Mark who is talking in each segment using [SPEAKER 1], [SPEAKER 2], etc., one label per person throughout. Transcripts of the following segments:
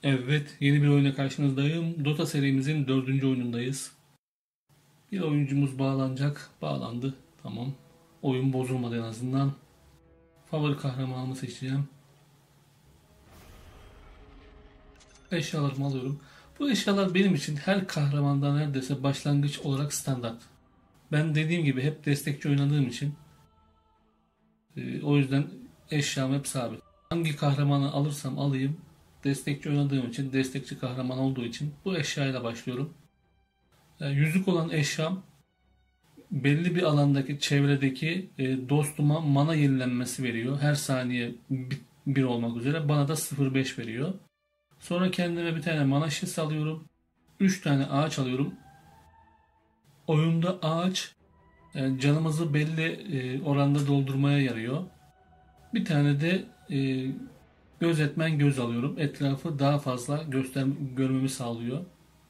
[SPEAKER 1] Evet, yeni bir oyuna karşınızdayım. Dota serimizin dördüncü oyunundayız. Bir oyuncumuz bağlanacak. Bağlandı. Tamam. Oyun bozulmadı en azından. Favori kahramanımı seçeceğim. Eşyalarımı alıyorum. Bu eşyalar benim için her kahramandan neredeyse başlangıç olarak standart. Ben dediğim gibi hep destekçi oynadığım için o yüzden eşyam hep sabit. Hangi kahramanı alırsam alayım destekçi oynadığım için, destekçi kahraman olduğu için bu eşyayla başlıyorum. Yüzük olan eşyam belli bir alandaki çevredeki dostuma mana yenilenmesi veriyor. Her saniye bir olmak üzere. Bana da 0,5 veriyor. Sonra kendime bir tane mana şişesi alıyorum. 3 tane ağaç alıyorum. Oyunda ağaç canımızı belli oranda doldurmaya yarıyor. Bir tane de gözetmen göz alıyorum. Etrafı daha fazla görmemi sağlıyor.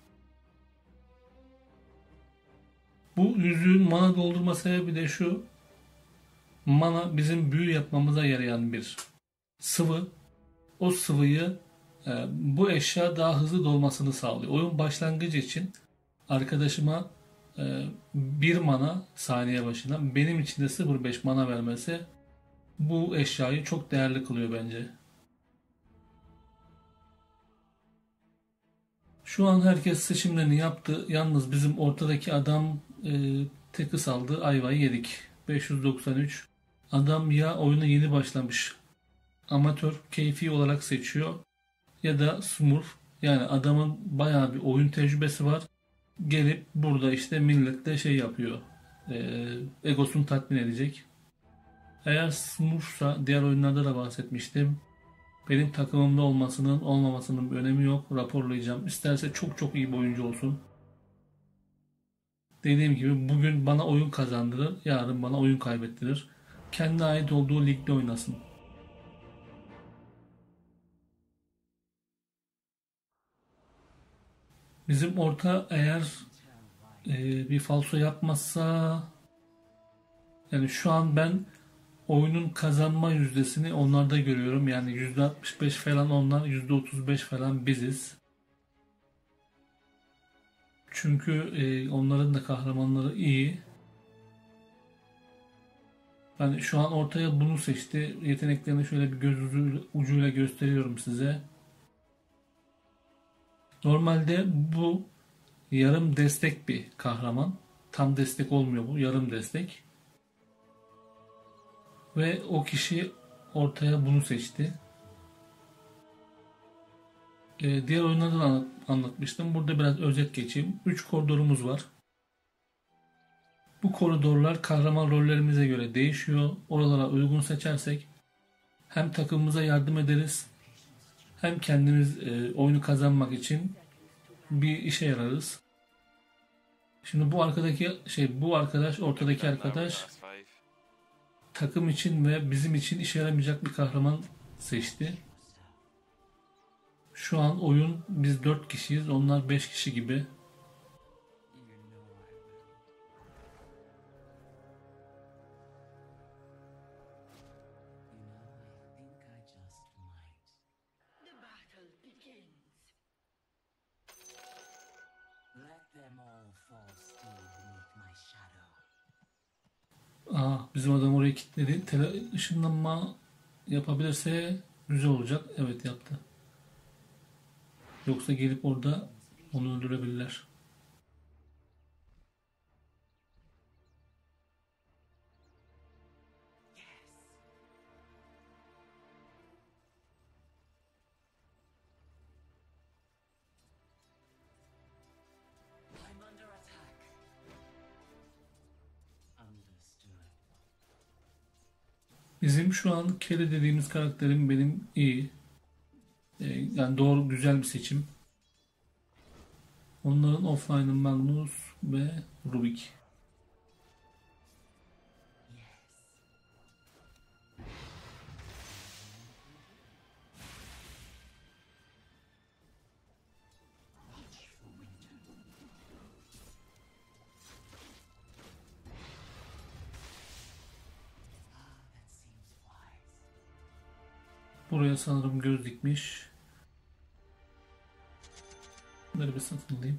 [SPEAKER 1] Bu yüzüğün mana doldurma sebebi de şu. Mana bizim büyü yapmamıza yarayan bir sıvı. O sıvıyı bu eşya daha hızlı dolmasını sağlıyor. Oyun başlangıcı için arkadaşıma 1 mana saniye başına, benim için de 0,5 mana vermesi bu eşyayı çok değerli kılıyor bence. Şu an herkes seçimlerini yaptı. Yalnız bizim ortadaki adam teki saldı. Ayvayı yedik. 593. Adam ya oyuna yeni başlamış, amatör, keyfi olarak seçiyor ya da smurf, yani adamın bayağı bir oyun tecrübesi var. Gelip burada işte milletle şey yapıyor. Egosunu tatmin edecek. Eğer smurfsa, diğer oyunlarda da bahsetmiştim. Benim takımımda olmasının olmamasının bir önemi yok. Raporlayacağım. İsterse çok çok iyi bir oyuncu olsun. Dediğim gibi bugün bana oyun kazandırır, yarın bana oyun kaybettirir. Kendi ait olduğu ligde oynasın. Bizim orta eğer bir falso yapmazsa, yani şu an ben oyunun kazanma yüzdesini onlarda görüyorum. Yani %65 falan onlar, %35 falan biziz. Çünkü onların da kahramanları iyi. Ben şu an ortaya bunu seçti. Yeteneklerini şöyle bir göz ucuyla gösteriyorum size. Normalde bu yarım destek bir kahraman. Tam destek olmuyor bu. Yarım destek. Ve o kişi ortaya bunu seçti. Diğer oyunlarda da anlatmıştım. Burada biraz özet geçeyim. 3 koridorumuz var. Bu koridorlar kahraman rollerimize göre değişiyor. Oralara uygun seçersek hem takımımıza yardım ederiz, hem kendimiz oyunu kazanmak için bir işe yararız. Şimdi bu arkadaş, ortadaki arkadaş takım için ve bizim için işe yaramayacak bir kahraman seçti. Şu an oyun, biz 4 kişiyiz, onlar 5 kişi gibi. Bizim adam orayı kilitledi. Işınlanma yapabilirse güzel olacak. Evet, yaptı. Yoksa gelip orada onu öldürebilirler. Bizim şu an Kelly dediğimiz karakterim benim iyi. Yani doğru, güzel bir seçim. Onların offline'ı Magnus ve Rubik. Buraya sanırım göz dikmiş. Bunları bir satın alayım.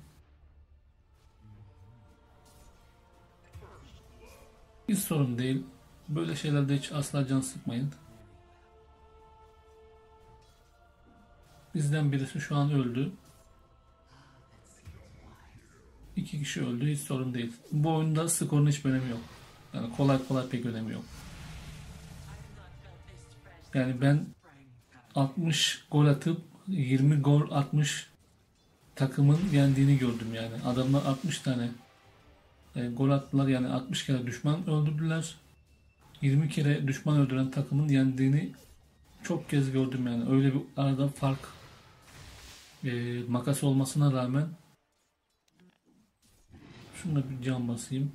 [SPEAKER 1] Hiç sorun değil. Böyle şeylerde hiç asla can sıkmayın. Bizden birisi şu an öldü. İki kişi öldü. Hiç sorun değil. Bu oyunda skorun hiçbir önemi yok. Yani kolay kolay pek önemi yok. Yani ben 60 gol atıp 20 gol atmış takımın yendiğini gördüm yani. Adamlar 60 tane gol attılar, yani 60 kere düşman öldürdüler. 20 kere düşman öldüren takımın yendiğini çok kez gördüm yani. Öyle bir arada fark makas olmasına rağmen şuna bir can basayım.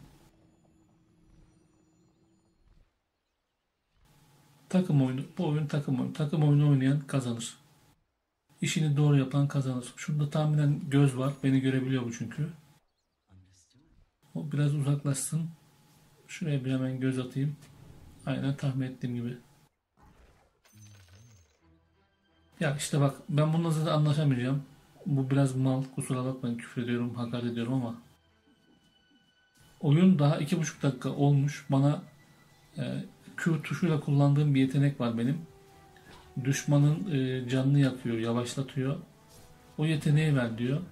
[SPEAKER 1] Takım oyunu. Bu oyun takım oyunu. Takım oyunu oynayan kazanır. İşini doğru yapan kazanır. Şurada tahminen göz var. Beni görebiliyor bu çünkü. O biraz uzaklaşsın. Şuraya bir hemen göz atayım. Aynen tahmin ettiğim gibi. Ya işte bak, ben bununla zaten anlaşamayacağım. Bu biraz mal. Kusura bakmayın, küfür ediyorum, hakaret ediyorum ama oyun daha 2,5 dakika olmuş. Bana Q tuşuyla kullandığım bir yetenek var benim. Düşmanın canını yakıyor, yavaşlatıyor. O yeteneği ver diyor.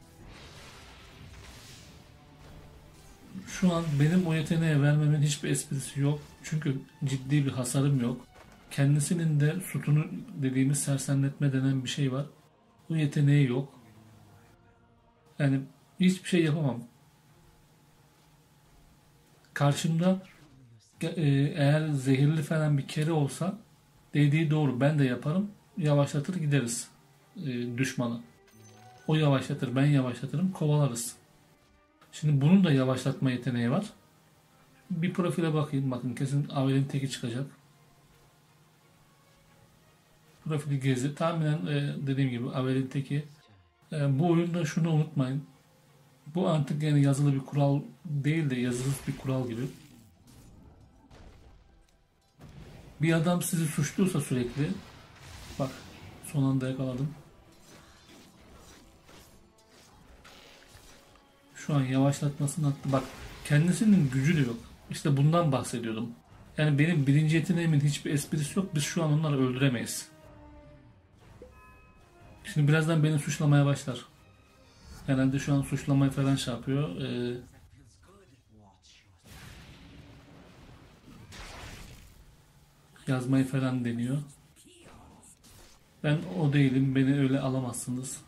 [SPEAKER 1] Şu an benim o yeteneği vermemin hiçbir esprisi yok. Çünkü ciddi bir hasarım yok. Kendisinin de sütunu dediğimiz sersemletme denen bir şey var. Bu yeteneği yok. Yani hiçbir şey yapamam. Karşımda eğer zehirli falan bir kere olsa, dediği doğru, ben de yaparım. Yavaşlatır gideriz düşmanı. O yavaşlatır, ben yavaşlatırım, kovalarız. Şimdi bunun da yavaşlatma yeteneği var. Bir profile bakayım. Bakın, kesin Avel'in teki çıkacak. Profili gezi. Tahminen dediğim gibi Avel'in teki. Bu oyunda şunu unutmayın. Bu artık yani yazılı bir kural değil de yazısız bir kural gibi. Bir adam sizi suçluyorsa sürekli, bak, son anda yakaladım. Şu an yavaşlatmasını attı. Bak, kendisinin gücü de yok. İşte bundan bahsediyordum. Yani benim birinci yeteneğimin hiçbir esprisi yok. Biz şu an onları öldüremeyiz. Şimdi birazdan beni suçlamaya başlar. Herhalde şu an suçlamayı falan şey yapıyor. Yazmayı falan deniyor. Ben o değilim. Beni öyle alamazsınız.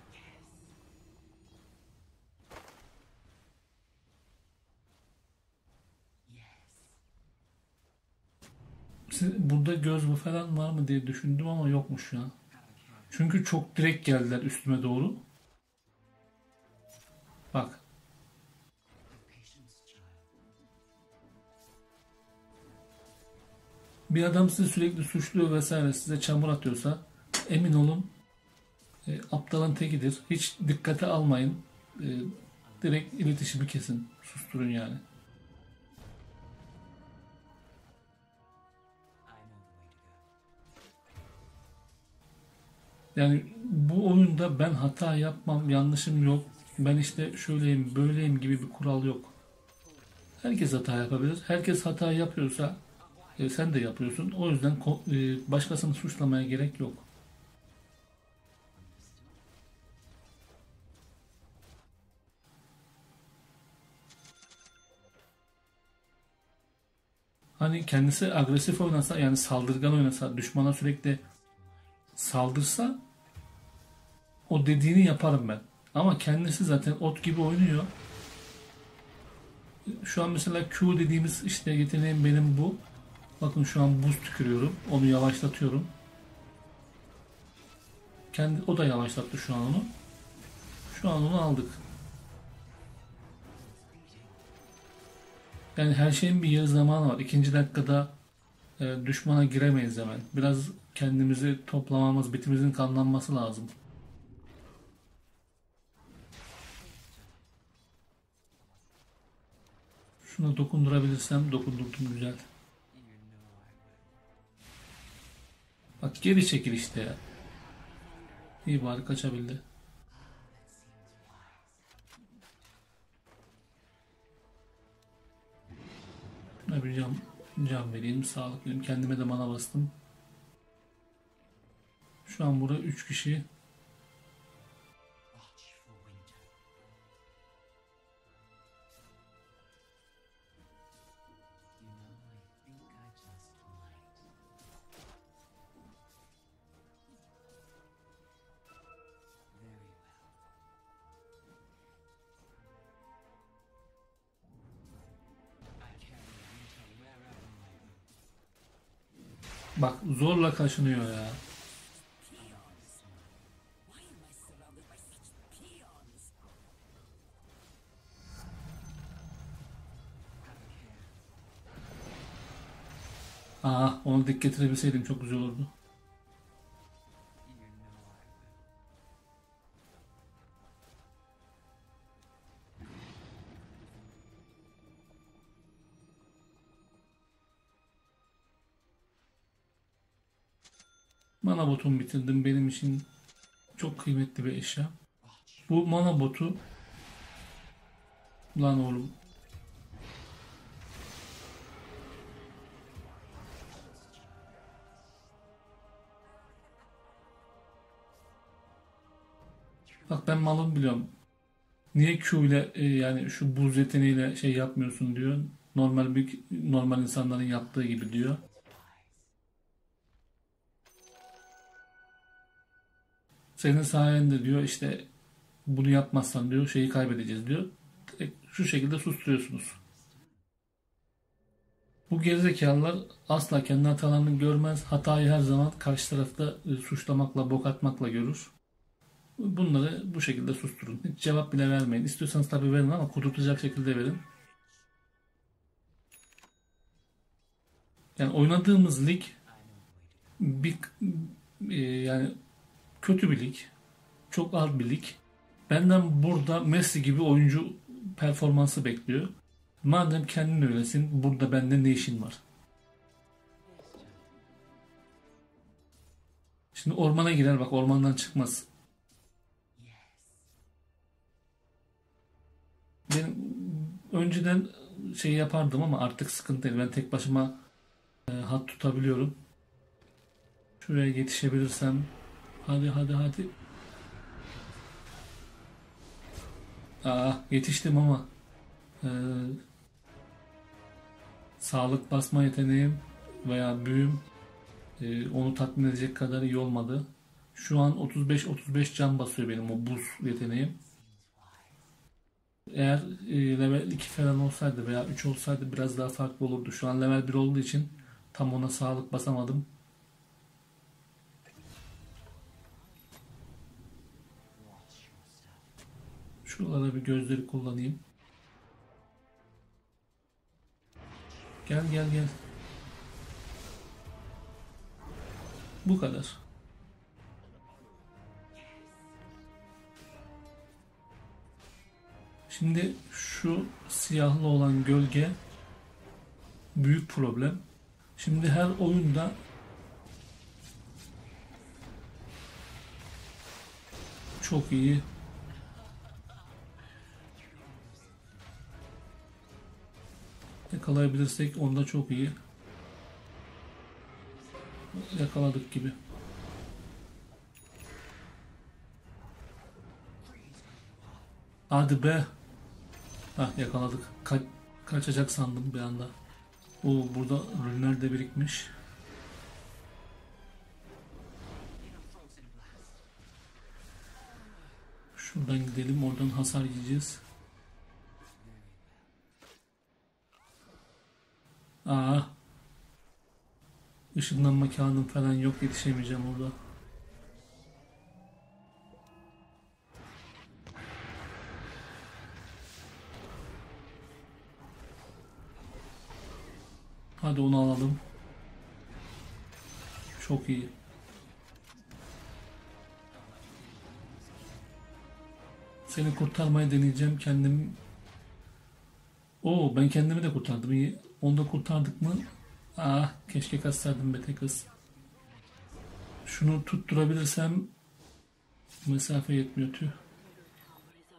[SPEAKER 1] Burada göz mü falan var mı diye düşündüm ama yokmuş ya. Çünkü çok direkt geldiler üstüme doğru. Bak. Bir adam sizi sürekli suçluyor vesaire, size çamur atıyorsa emin olun aptalın tekidir. Hiç dikkate almayın. E, Direkt iletişimi kesin. Susturun yani. Yani bu oyunda ben hata yapmam, yanlışım yok. Ben işte şöyleyim, böyleyim gibi bir kural yok. Herkes hata yapabilir. Herkes hata yapıyorsa sen de yapıyorsun. O yüzden başkasını suçlamaya gerek yok. Hani kendisi agresif oynasa, yani saldırgan oynasa, düşmana sürekli saldırsa, o dediğini yaparım ben. Ama kendisi zaten ot gibi oynuyor. Şu an mesela Q dediğimiz işte yeteneğim benim bu. Bakın şu an buz tükürüyorum. Onu yavaşlatıyorum. O da yavaşlattı şu an onu. Şu an onu aldık. Yani her şeyin bir yarı zamanı var. İkinci dakikada düşmana giremeyiz hemen. Biraz kendimizi toplamamız, bitimizin kanlanması lazım. Şuna dokundurabilirsem dokundurdum, güzel. Bak, geri çekil işte ya. İyi, bari kaçabildi. Cam vereyim, sağlık vereyim. Kendime de mana bastım. Şu an burada 3 kişi. Bak zorla kaşınıyor ya. Aa, onu dik getirebilseydim çok güzel olurdu. Mana botumu bitirdim. Benim için çok kıymetli bir eşya. Bu mana botu, lan oğlum, bak ben malım biliyorum. Niye Q ile yani şu buz yeteneğiyle şey yapmıyorsun diyor. Normal insanların yaptığı gibi diyor. Senin sayende diyor işte bunu yapmazsan diyor şeyi kaybedeceğiz diyor. Direkt şu şekilde susturuyorsunuz. Bu gerizekalılar asla kendi hatalarını görmez. Hatayı her zaman karşı tarafta suçlamakla, bok atmakla görür. Bunları bu şekilde susturun. Hiç cevap bile vermeyin. İstiyorsanız tabii verin ama kudurtacak şekilde verin. Yani oynadığımız lig bir yani kötü bir lig. Çok alt bir lig. Benden burada Messi gibi oyuncu performansı bekliyor. Madem kendin öylesin, burada bende ne işin var? Şimdi ormana girer, bak ormandan çıkmaz. Ben önceden şey yapardım ama artık sıkıntı değil. Ben tek başıma hat tutabiliyorum. Şuraya yetişebilirsem. Hadi hadi hadi. Aa, yetiştim ama e, sağlık basma yeteneğim veya büyüm onu tatmin edecek kadar iyi olmadı. Şu an 35-35 can basıyor benim o buz yeteneğim. Eğer level 2 falan olsaydı veya 3 olsaydı biraz daha farklı olurdu. Şu an level 1 olduğu için tam ona sağlık basamadım. Şuralara bir gözleri kullanayım. Gel gel gel. Bu kadar. Şimdi şu siyahlı olan gölge büyük problem. Şimdi her oyunda çok iyi. Yakalayabilirsek onda çok iyi. Yakaladık gibi. Hadi be. Hah, yakaladık. Kaçacak sandım bir anda. O burada ürünler de birikmiş. Şuradan gidelim. Oradan hasar yiyeceğiz. Aa, ışınlanma kağıdım falan yok. Yetişemeyeceğim orada. Hadi onu alalım. Çok iyi. Seni kurtarmaya deneyeceğim. Oo, ben kendimi de kurtardım. İyi. Onu da kurtardık mı? Ah, keşke kaçsaydım be kız. Şunu tutturabilirsem mesafe yetmiyor tüh.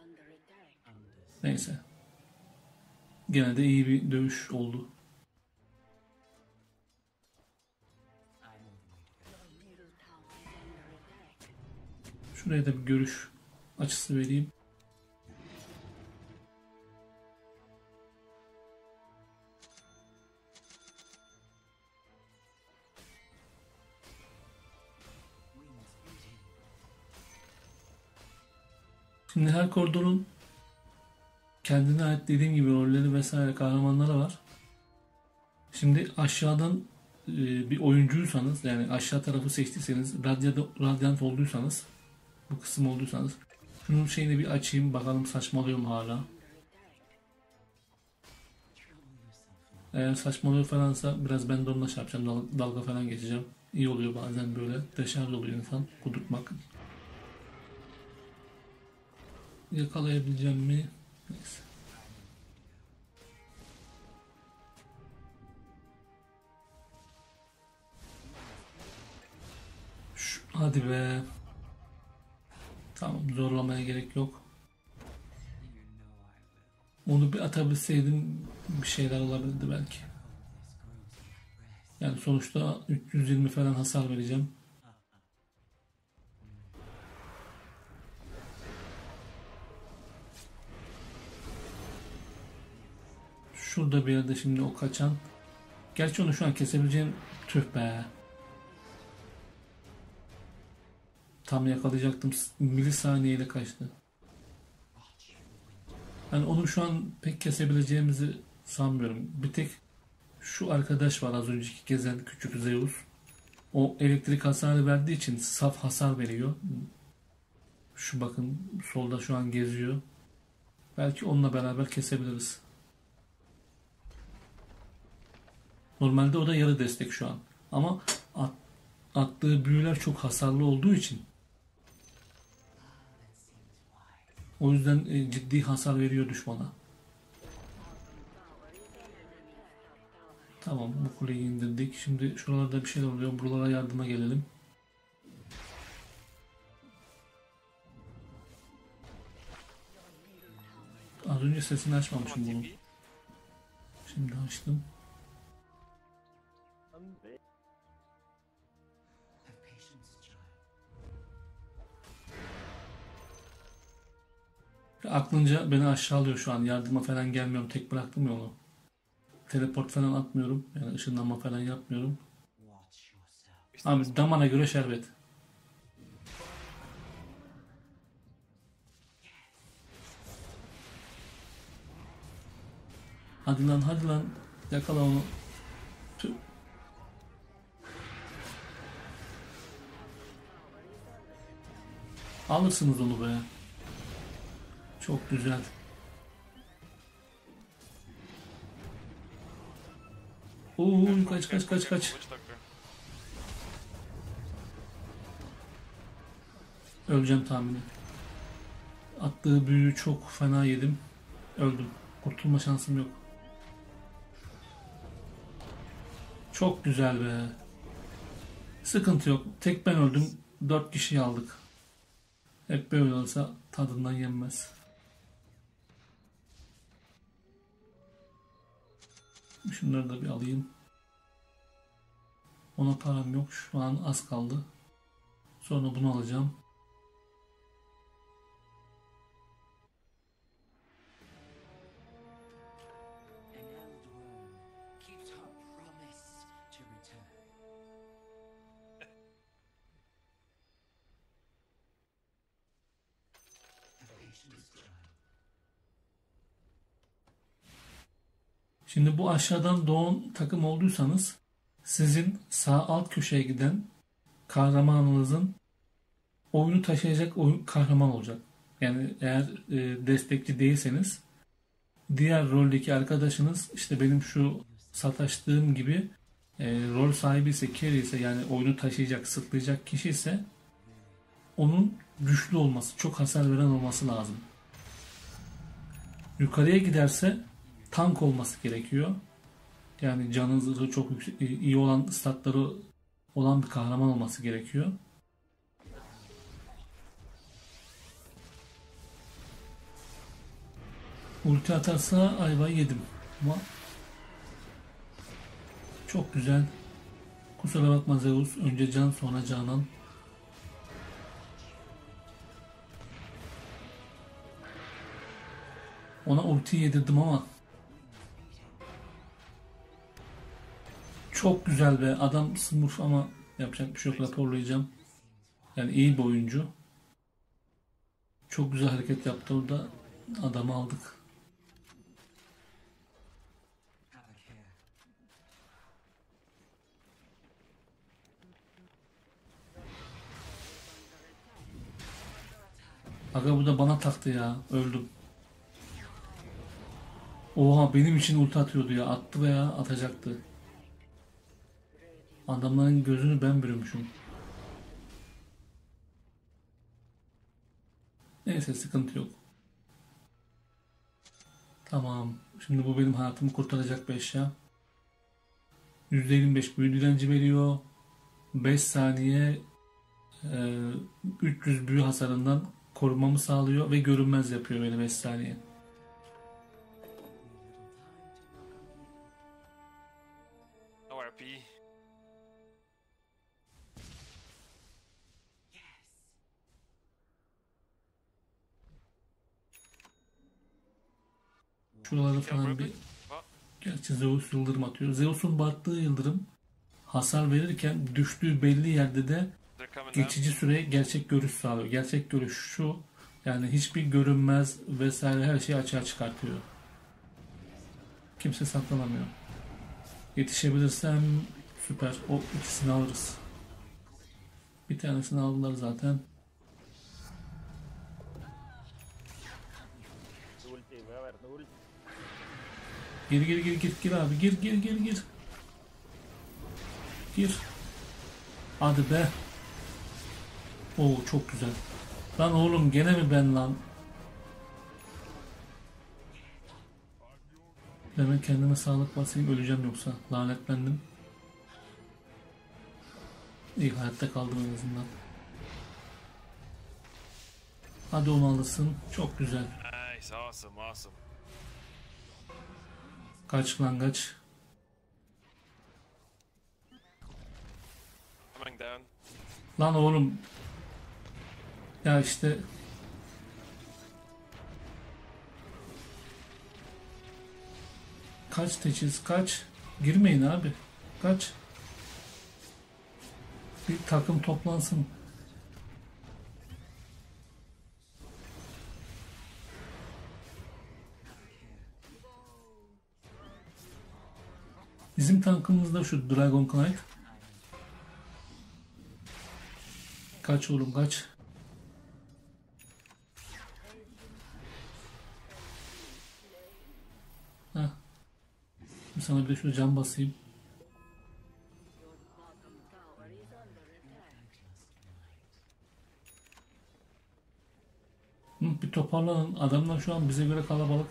[SPEAKER 1] Neyse. Gene de iyi bir dövüş oldu. Şuraya da bir görüş açısı vereyim. Şimdi her koridorun kendine ait dediğim gibi rolleri vesaire kahramanları var. Şimdi aşağıdan bir oyuncuysanız, yani aşağı tarafı seçtiyseniz, radyant olduysanız, bu kısım olduysanız, şunun şeyini bir açayım bakalım, saçmalıyorum hala. Eğer saçmalıyor falansa biraz ben de onunla şey yapacağım, dalga falan geçeceğim. İyi oluyor bazen, böyle deşarj oluyor insan, kudurtmak. Yakalayabileceğim mi? Neyse. Hadi be. Tamam, zorlamaya gerek yok. Onu bir atabilseydim bir şeyler olabilirdi belki. Yani sonuçta 320 falan hasar vereceğim. Şurada bir yerde şimdi o kaçan. Gerçi onu şu an kesebileceğim. Tüh be. Tam yakalayacaktım. Milisaniyeyle kaçtı. Yani onu şu an pek kesebileceğimizi sanmıyorum. Bir tek şu arkadaş var, az önceki gezen küçük Zeus. O elektrik hasarı verdiği için saf hasar veriyor. Şu bakın solda şu an geziyor. Belki onunla beraber kesebiliriz. Normalde o da yarı destek şu an. Ama attığı büyüler çok hasarlı olduğu için, o yüzden ciddi hasar veriyor düşmana. Tamam, bu kuleyi indirdik. Şimdi şuralarda bir şeyler oluyor. Buralara yardıma gelelim. Az önce sesini açmamışım bunu. Şimdi açtım. Aklınca beni aşağılıyor şu an. Yardıma falan gelmiyorum. Tek bıraktım ya onu. Teleport falan atmıyorum. Yani ışınlanma falan yapmıyorum. Abi damana göre şerbet. Hadi lan, hadi lan. Yakala onu. Tüh. Alırsınız onu be. Çok güzel. Oo, kaç kaç kaç kaç. Öleceğim tahminen. Attığı büyüyü çok fena yedim. Öldüm. Kurtulma şansım yok. Çok güzel be. Sıkıntı yok. Tek ben öldüm. 4 kişiyi aldık. Hep böyle olsa tadından yenmez. Şunları da bir alayım. Ona param yok. Şu an az kaldı. Sonra bunu alacağım. Şimdi bu aşağıdan doğan takım olduysanız, sizin sağ alt köşeye giden kahramanınızın oyunu taşıyacak kahraman olacak. Yani eğer destekçi değilseniz, diğer roldeki arkadaşınız, işte benim şu sataştığım gibi rol sahibi ise, carry ise, yani oyunu taşıyacak, sırtlayacak kişi ise, onun güçlü olması, çok hasar veren olması lazım. Yukarıya giderse tank olması gerekiyor. Yani canı zırhı çok yüksek, iyi olan, statları olan bir kahraman olması gerekiyor. Ulti atarsa ayvayı yedim. Ama çok güzel. Kusura bakma Zeus. Önce can, sonra canan. Ona ulti yedirdim ama çok güzel be. Adam smurf ama yapacak bir şey yok, raporlayacağım. Yani iyi bir oyuncu. Çok güzel hareket yaptı orada. Adamı aldık. Aga bu da bana taktı ya. Öldüm. Oha, benim için ulti atıyordu ya. Attı veya atacaktı. Adamların gözünü ben bürümüşüm. Neyse, sıkıntı yok. Tamam. Şimdi bu benim hayatımı kurtaracak bir eşya. %25 büyü direnci veriyor. 5 saniye 300 büyü hasarından korumamı sağlıyor ve görünmez yapıyor beni 5 saniye.
[SPEAKER 2] No RP.
[SPEAKER 1] Şuraları falan bir... Gerçi Zeus yıldırım atıyor. Zeus'un battığı yıldırım hasar verirken düştüğü belli yerde de geçici süre gerçek görüş sağlıyor. Gerçek görüş şu, yani hiçbir görünmez vesaire her şeyi açığa çıkartıyor. Kimse saklanamıyor. Yetişebilirsem süper. O ikisini alırız. Bir tanesini aldılar zaten.
[SPEAKER 3] Ulti, voy a ver, ulti.
[SPEAKER 1] Gir abi, gir. Gir. Hadi be. Oo, çok güzel. Lan oğlum, gene mi ben lan? Demek kendime sağlık basayım, öleceğim yoksa. Lanetlendim. İyi, hayatta kaldım en azından. Hadi onu alırsın. Çok güzel.
[SPEAKER 2] Nice, awesome.
[SPEAKER 1] Kaç lan kaç.
[SPEAKER 2] Coming down.
[SPEAKER 1] Lan oğlum. Ya işte. Kaç teçhiz, kaç. Girmeyin abi. Kaç. Bir takım toplansın. Bizim tankımızda şu Dragon Knight. Kaç oğlum, kaç. Heh. Şimdi sana bir de şu cam basayım. Bir toparlanın. Adamlar şu an bize göre kalabalık.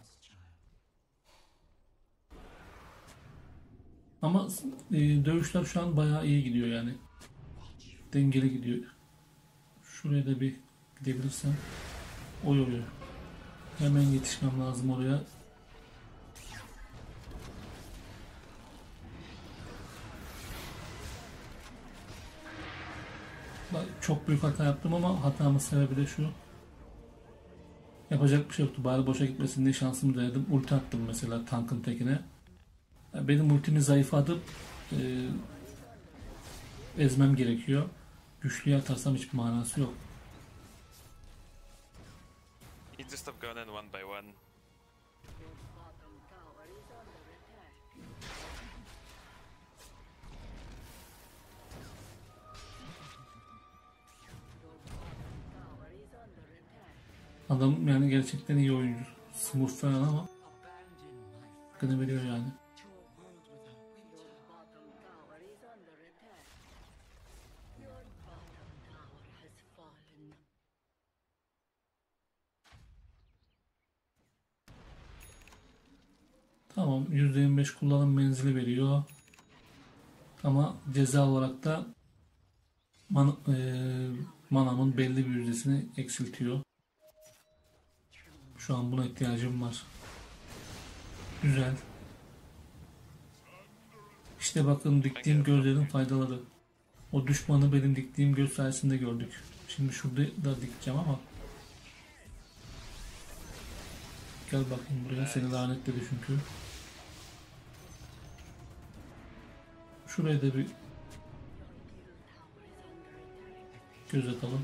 [SPEAKER 1] Ama dövüşler şu an bayağı iyi gidiyor yani. Dengeli gidiyor. Şuraya da bir gidebilirsem. Oy. Hemen yetişmem lazım oraya. Bak, çok büyük hata yaptım ama hatamın sebebi de şu. Yapacak bir şey yoktu. Bari boşa gitmesin diye şansımı denedim. Ulti attım mesela tankın tekine. Benim ultimi zayıflatıp ezmem gerekiyor. Güçlüye atarsam hiçbir manası yok.
[SPEAKER 2] You just stop going in one by one.
[SPEAKER 1] Adam yani gerçekten iyi oyuncu. Smurf falan ama hakkını veriyor yani. Tamam, %25 kullanım menzili veriyor. Ama ceza olarak da manamın belli bir yüzdesini eksiltiyor. Şu an buna ihtiyacım var. Güzel. İşte bakın, diktiğim gözlerin faydaları. O düşmanı benim diktiğim göz sayesinde gördük. Şimdi şurada da dikeceğim ama Gel bakayım buraya. Seni lanetledi çünkü. Şuraya da bir göz atalım.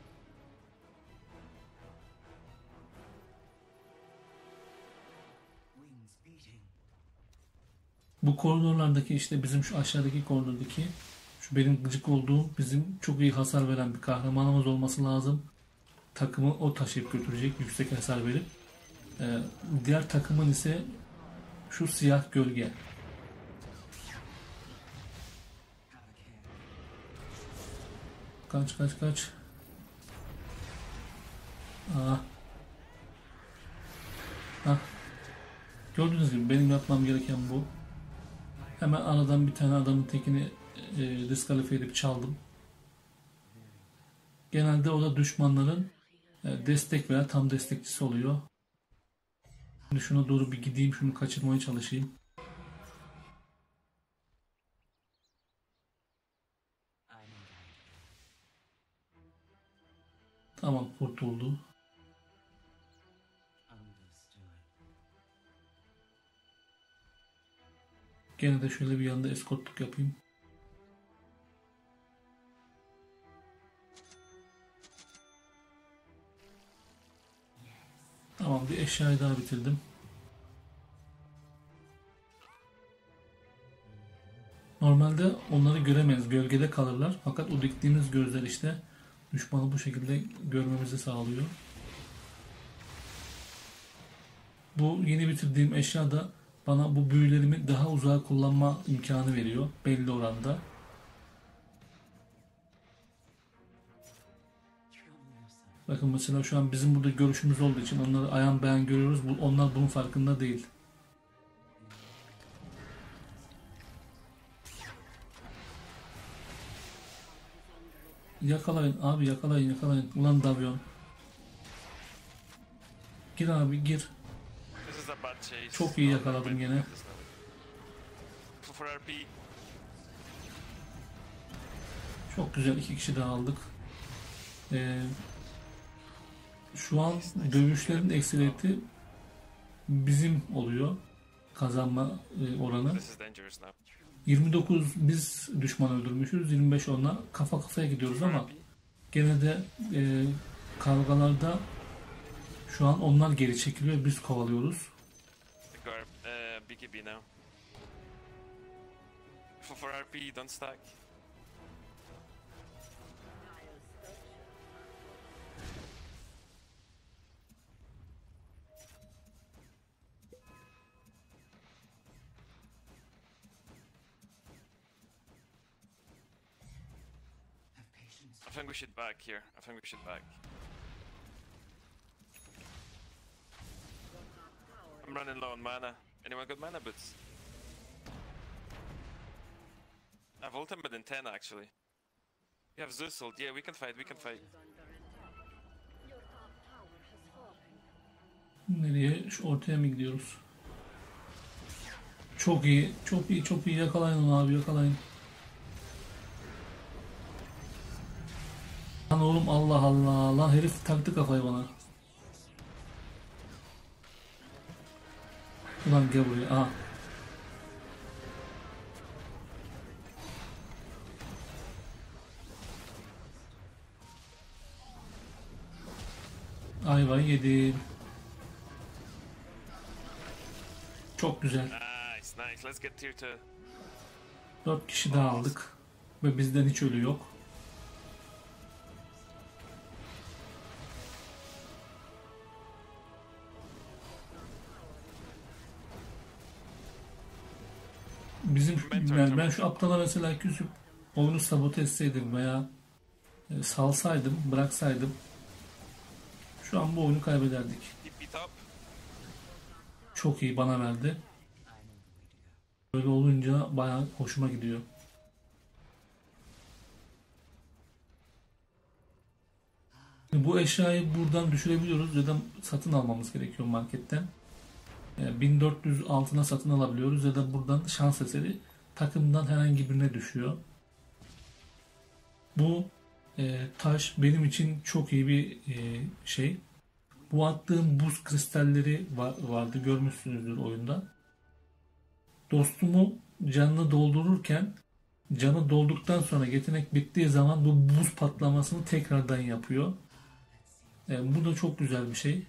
[SPEAKER 1] Bu koridorlardaki işte bizim şu aşağıdaki koridordaki şu benim gıcık olduğum bizim çok iyi hasar veren bir kahramanımız olması lazım. Takımı o taşıyıp götürecek yüksek hasar verip. Diğer takımın ise şu siyah gölge. Kaç kaç kaç. Ah. Ah. Gördüğünüz gibi benim yapmam gereken bu. Hemen aradan bir tane adamın tekini diskalifiye edip çaldım. Genelde o da düşmanların destek veya tam destekçisi oluyor. Şimdi şuna doğru bir gideyim, şunu kaçırmaya çalışayım. Tamam, kurtuldu. Gene de şöyle bir yanda eskortluk yapayım. Tamam, bir eşyayı daha bitirdim. Normalde onları göremeyiz. Gölgede kalırlar. Fakat o diktiğimiz gözler işte düşmanı bu şekilde görmemizi sağlıyor. Bu yeni bitirdiğim eşya da bana bu büyülerimi daha uzağa kullanma imkanı veriyor. Belli oranda. Bakın mesela şu an bizim burada görüşümüz olduğu için onları ayan beyan görüyoruz. Onlar bunun farkında değil. Yakalayın abi, yakalayın yakalayın. Ulan Davyon. Gir abi gir. Çok iyi yakaladım gene. Çok güzel, 2 kişi daha aldık. Şu an dövüşlerin ekseriyeti bizim oluyor. Kazanma oranı. 29 biz düşman öldürmüşüz. 25 onunla kafa kafaya gidiyoruz ama gene de kavgalarda şu an onlar geri çekiliyor. Biz kovalıyoruz.
[SPEAKER 2] BKB now. For RP, don't stack. I think we should back here. I think we should back. I'm running low on mana. Anyone got mana boots? I have ultimate in 10 actually. You have Zeus ult. Yeah, we can fight, we can fight.
[SPEAKER 1] Nereye? Şu ortaya mı gidiyoruz? Çok iyi, çok iyi, çok iyi. Yakalayın onu abi, yakalayın. Lan oğlum, Allah Allah. Lan herif taktı kafayı bana. Ulan gel buraya. Aha. Ayvayı yedim. Çok güzel.
[SPEAKER 2] Nice, nice. Let's get tier 2.
[SPEAKER 1] 4 kişi daha aldık. Ve bizden hiç ölü yok. Yani ben şu aptala mesela küsüp oyunu sabote etseydim veya salsaydım, bıraksaydım şu an bu oyunu kaybederdik. Çok iyi bana verdi. Böyle olunca bayağı hoşuma gidiyor. Bu eşyayı buradan düşürebiliyoruz ya da satın almamız gerekiyor marketten. 1400 altına satın alabiliyoruz ya da buradan şans eseri takımdan herhangi birine düşüyor. Bu taş benim için çok iyi bir şey. Bu attığım buz kristalleri vardı, görmüşsünüzdür oyunda. Dostumu canını doldururken, canı dolduktan sonra yetenek bittiği zaman bu buz patlamasını tekrardan yapıyor. Bu da çok güzel bir şey.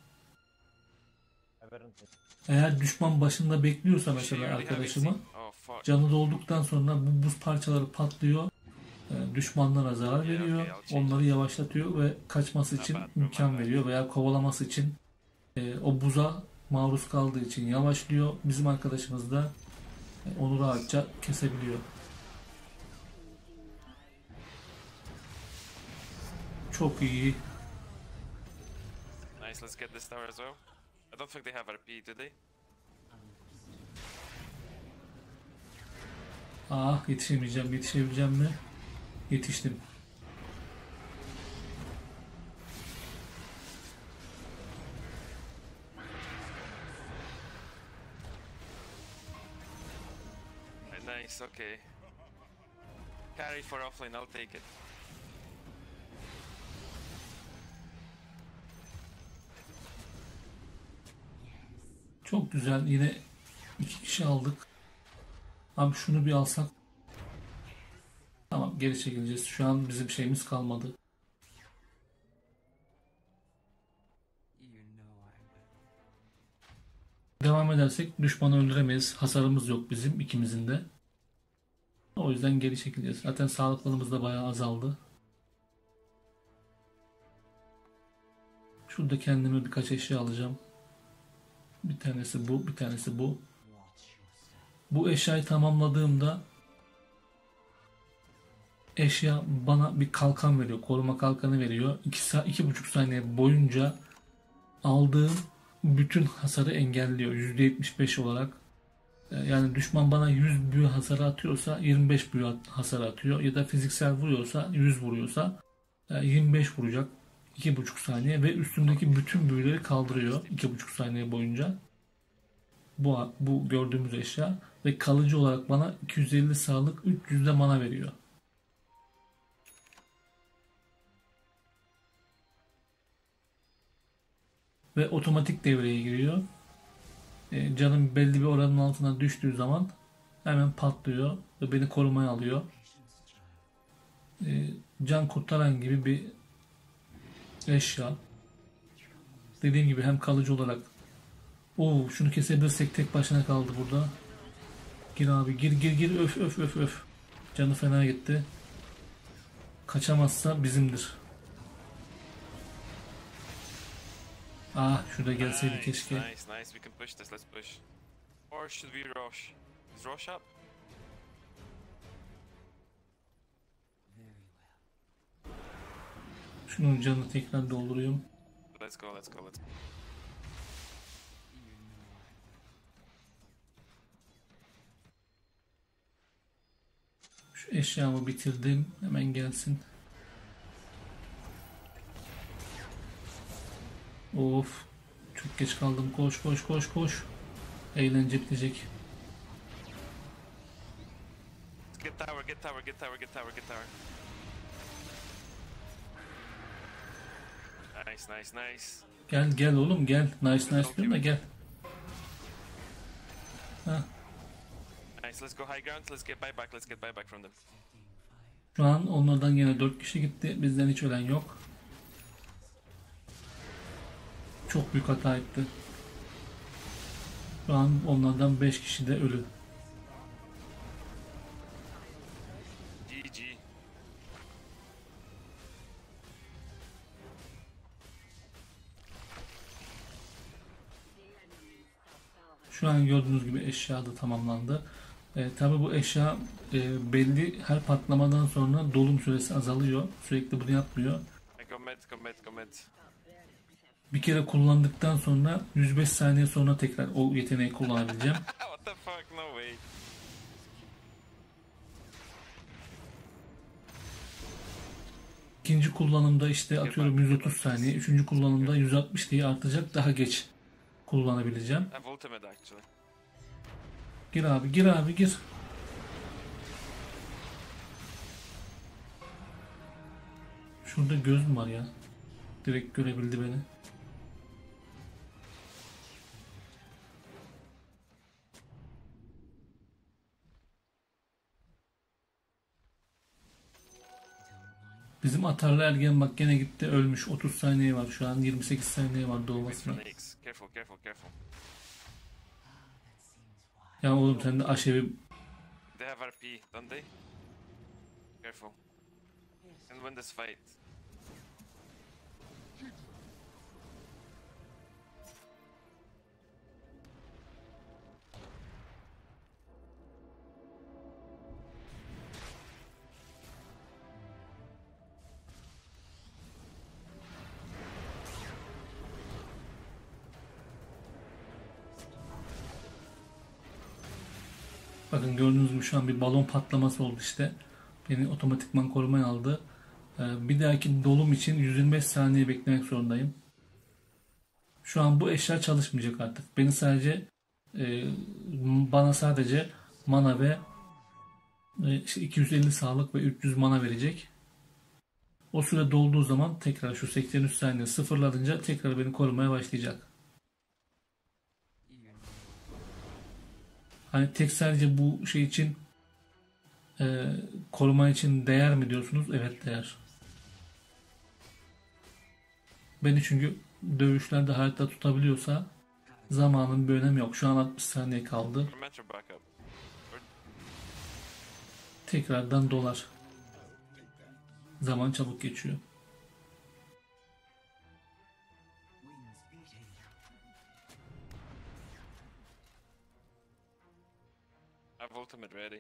[SPEAKER 1] Eğer düşman başında bekliyorsa mesela arkadaşımı, canı dolduktan sonra bu buz parçaları patlıyor. Düşmanlara zarar veriyor. Onları yavaşlatıyor ve kaçması için imkan veriyor veya kovalaması için o buza maruz kaldığı için yavaşlıyor. Bizim arkadaşımız da onu rahatça kesebiliyor. Çok iyi.
[SPEAKER 2] Nice, let's get this tower as well. I don't think they have RP, do they?
[SPEAKER 1] Ah, yetişebileceğim mi? Yetiştim.
[SPEAKER 2] Nice, okay. Carry for offlane, I'll take it.
[SPEAKER 1] Çok güzel. Yine 2 kişi aldık. Abi şunu bir alsak. Tamam, geri çekileceğiz. Şu an bizim şeyimiz kalmadı. Devam edersek düşmanı öldüremeyiz. Hasarımız yok bizim ikimizin de. O yüzden geri çekileceğiz. Zaten sağlıklarımız da bayağı azaldı. Şurada kendime birkaç eşya alacağım. Bir tanesi bu, bir tanesi bu. Bu eşyayı tamamladığımda eşya bana bir kalkan veriyor. Koruma kalkanı veriyor. 2,5 saniye boyunca aldığım bütün hasarı engelliyor. %75 olarak. Yani düşman bana 100 büyü hasarı atıyorsa 25 büyü hasarı atıyor. Ya da fiziksel vuruyorsa 100 vuruyorsa 25 vuracak. 2,5 saniye ve üstündeki bütün büyüleri kaldırıyor 2,5 saniye boyunca. Bu gördüğümüz eşya ve kalıcı olarak bana 250 sağlık, 300 de mana veriyor. Ve otomatik devreye giriyor. Canım belli bir oranın altına düştüğü zaman hemen patlıyor ve beni korumaya alıyor. Can kurtaran gibi bir eşya. Dediğim gibi hem kalıcı olarak. Şunu kesebilirsek tek başına kaldı burada. Gir abi, gir öf. Canı fena gitti. Kaçamazsa bizimdir. Şurada gelseydi keşke.
[SPEAKER 2] Nice. We can push this. Let's push. Or should we rush? Is rush up?
[SPEAKER 1] Şunun canını tekrar dolduruyorum.
[SPEAKER 2] Let's go.
[SPEAKER 1] Şu eşyamı bitirdim. Hemen gelsin. Of. Çok geç kaldım. Koş. Eğlence bitecek.
[SPEAKER 2] Get tower. Nice.
[SPEAKER 1] Gel oğlum gel. Nice diyorum da gel.
[SPEAKER 2] Nice, let's go high ground. Let's get buyback from them.
[SPEAKER 1] Şu an onlardan yine 4 kişi gitti. Bizden hiç ölen yok. Çok büyük hata etti. Şu an onlardan 5 kişi de ölü.
[SPEAKER 2] GG.
[SPEAKER 1] Şu an gördüğünüz gibi eşya da tamamlandı. Tabi bu eşya belli her patlamadan sonra dolum süresi azalıyor. Sürekli bunu yapmıyor.
[SPEAKER 2] Commit.
[SPEAKER 1] Bir kere kullandıktan sonra 105 saniye sonra tekrar o yeteneği kullanabileceğim.
[SPEAKER 2] What the fuck, no way.
[SPEAKER 1] İkinci kullanımda işte atıyorum 130 saniye. Üçüncü kullanımda 160 diye artacak. Daha geç kullanabileceğim.
[SPEAKER 2] I have ultimate actually.
[SPEAKER 1] Gir abi gir. Şurada göz mü var ya? Direkt görebildi beni. Bizim atarlı ergen bak gene gitti ölmüş. 30 saniye var şu an. 28 saniye var
[SPEAKER 2] Wait
[SPEAKER 1] doğmasına.
[SPEAKER 2] for Nyx. Careful, careful, careful.
[SPEAKER 1] Ya oğlum sen de aşevi
[SPEAKER 2] They have RP, don't they? Careful. And win this fight.
[SPEAKER 1] bakın gördüğünüz gibi şu an bir balon patlaması oldu işte. Beni otomatikman korumaya aldı. Bir dahaki dolum için 125 saniye beklemek zorundayım. Şu an bu eşya çalışmayacak artık. Bana sadece mana ve işte 250 sağlık ve 300 mana verecek. O süre dolduğu zaman tekrar şu 83 saniye sıfırlanınca tekrar beni korumaya başlayacak. Hani tek sadece bu şey için koruma için değer mi diyorsunuz? Evet değer. Beni çünkü dövüşlerde hayatta tutabiliyorsa zamanın bir önemi yok. Şu an 60 saniye kaldı.
[SPEAKER 2] Metro backup.
[SPEAKER 1] Tekrardan dolar. Zaman çabuk geçiyor.
[SPEAKER 2] I have ultimate ready.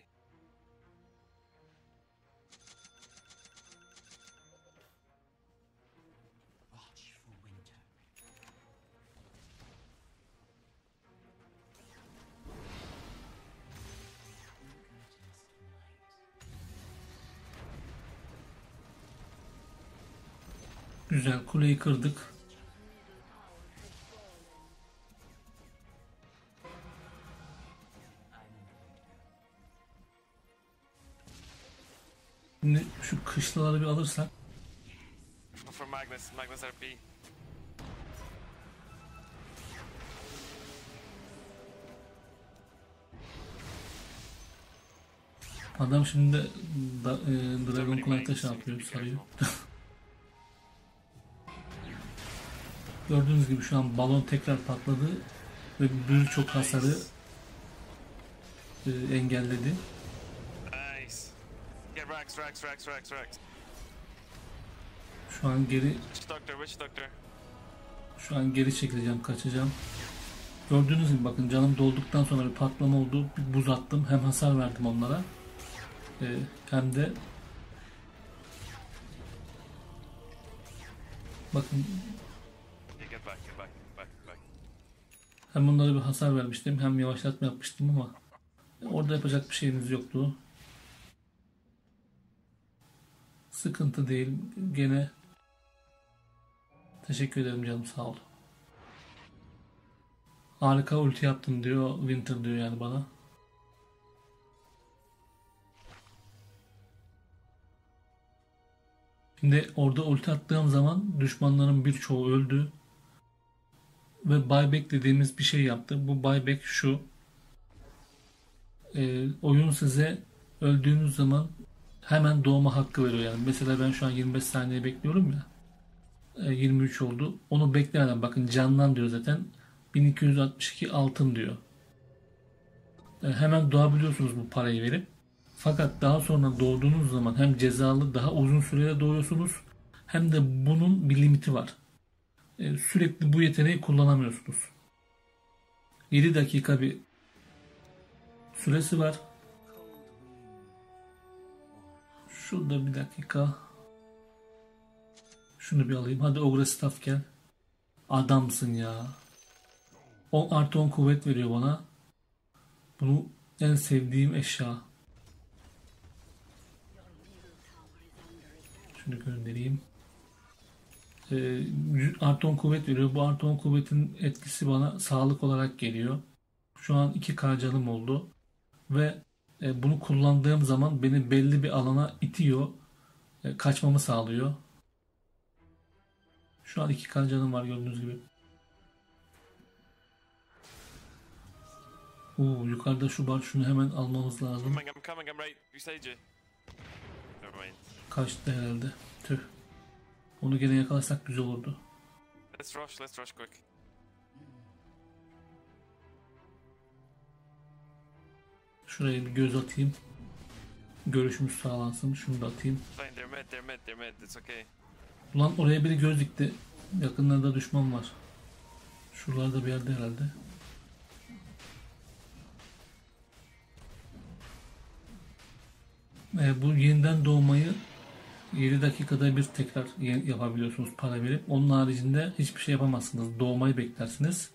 [SPEAKER 1] Güzel kuleyi kırdık. Şimdi şu kışlaları bir alırsak
[SPEAKER 2] Go for Magnus. Magnus RP.
[SPEAKER 1] adam şimdi Dragon
[SPEAKER 2] Somebody
[SPEAKER 1] Knight'a
[SPEAKER 2] might,
[SPEAKER 1] şey
[SPEAKER 2] so
[SPEAKER 1] yapıyor,
[SPEAKER 2] be
[SPEAKER 1] sarıyor.
[SPEAKER 2] careful.
[SPEAKER 1] Gördüğünüz gibi şu an balon tekrar patladı ve birçok hasarı engelledi.
[SPEAKER 2] Nice. Get Rax, Rax, Rax, Rax, Rax.
[SPEAKER 1] Şu an geri
[SPEAKER 2] Witch Doctor.
[SPEAKER 1] çekileceğim, kaçacağım. Gördüğünüz gibi bakın canım dolduktan sonra bir patlama oldu. Bir buz attım. Hem hasar verdim onlara. Hem de bakın
[SPEAKER 2] Yeah, get back, get back, get back, get back.
[SPEAKER 1] hem onlara bir hasar vermiştim hem yavaşlatma yapmıştım ama orada yapacak bir şeyimiz yoktu. Sıkıntı değil. Gene teşekkür ederim canım, sağ ol. Harika ulti yaptın diyor. Winter diyor yani bana. Şimdi orada ulti attığım zaman düşmanların birçoğu öldü. Ve buyback dediğimiz bir şey yaptı. Bu buyback şu. Oyun size öldüğünüz zaman hemen doğma hakkı veriyor yani. Mesela ben şu an 25 saniye bekliyorum ya. 23 oldu. Onu beklemeden bakın canlan diyor zaten. 1262 altın diyor. Hemen doğabiliyorsunuz bu parayı verip. Fakat daha sonra doğduğunuz zaman hem cezalı daha uzun sürede doğuyorsunuz hem de bunun bir limiti var. Sürekli bu yeteneği kullanamıyorsunuz. 7 dakika bir süresi var. Şurada bir dakika. Şunu bir alayım. Hadi Ogre Staff gel. Adamsın ya. 10+10 kuvvet veriyor bana. Bunu en sevdiğim eşya. Şunu göndereyim. +10 kuvvet veriyor. Bu +10 kuvvetin etkisi bana sağlık olarak geliyor. Şu an 2k canım oldu. Ve bunu kullandığım zaman beni belli bir alana itiyor. Kaçmamı sağlıyor. Şu an 2k canım var gördüğünüz gibi. Yukarıda şu var. Şunu hemen almamız lazım.
[SPEAKER 2] I'm coming, I'm right beside you. Never mind.
[SPEAKER 1] Kaçtı herhalde. Tüh. Onu gene yakalasak güzel olurdu.
[SPEAKER 2] Let's rush quick.
[SPEAKER 1] Şuraya bir göz atayım. Görüşümüz sağlansın. Şunu da atayım.
[SPEAKER 2] Fine, they're mid, it's okay.
[SPEAKER 1] Ulan oraya biri göz dikti. Yakınlarda düşman var. Şuralarda bir yerde herhalde. Bu yeniden doğmayı 7 dakikada bir tekrar yapabiliyorsunuz para verip. Onun haricinde hiçbir şey yapamazsınız. Doğmayı beklersiniz.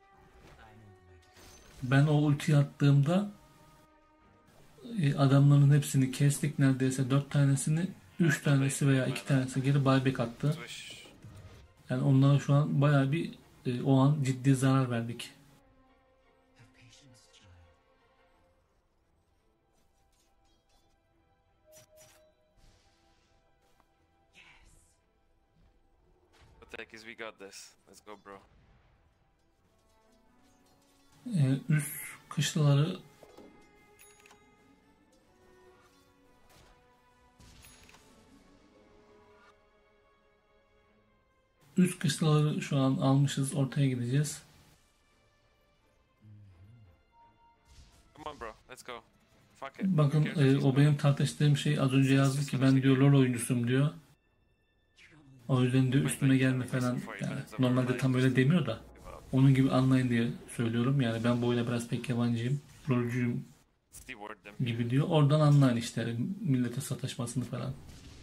[SPEAKER 1] Ben o ultiyi attığımda adamların hepsini kestik, neredeyse 4 tanesini, 3 tanesi veya 2 tanesi geri buyback attı.
[SPEAKER 2] Swish.
[SPEAKER 1] Yani onlara şu an bayağı bir o an ciddi zarar verdik.
[SPEAKER 2] Attack is we got this. Let's go bro.
[SPEAKER 1] Üst kışlaları şu an almışız. Ortaya gideceğiz.
[SPEAKER 2] Come on bro, let's go. Fuck it.
[SPEAKER 1] Bakın o benim tartıştığım şey az önce yazdı ki ben diyor LoL oyuncusum diyor. O yüzden diyor üstüme gelme falan. Yani normalde tam öyle demiyor da onun gibi anlayın diye söylüyorum. Yani ben bu oyuna biraz pek yabancıyım. LoL'cuyum gibi diyor. Oradan anlayın işte millete sataşmasını falan.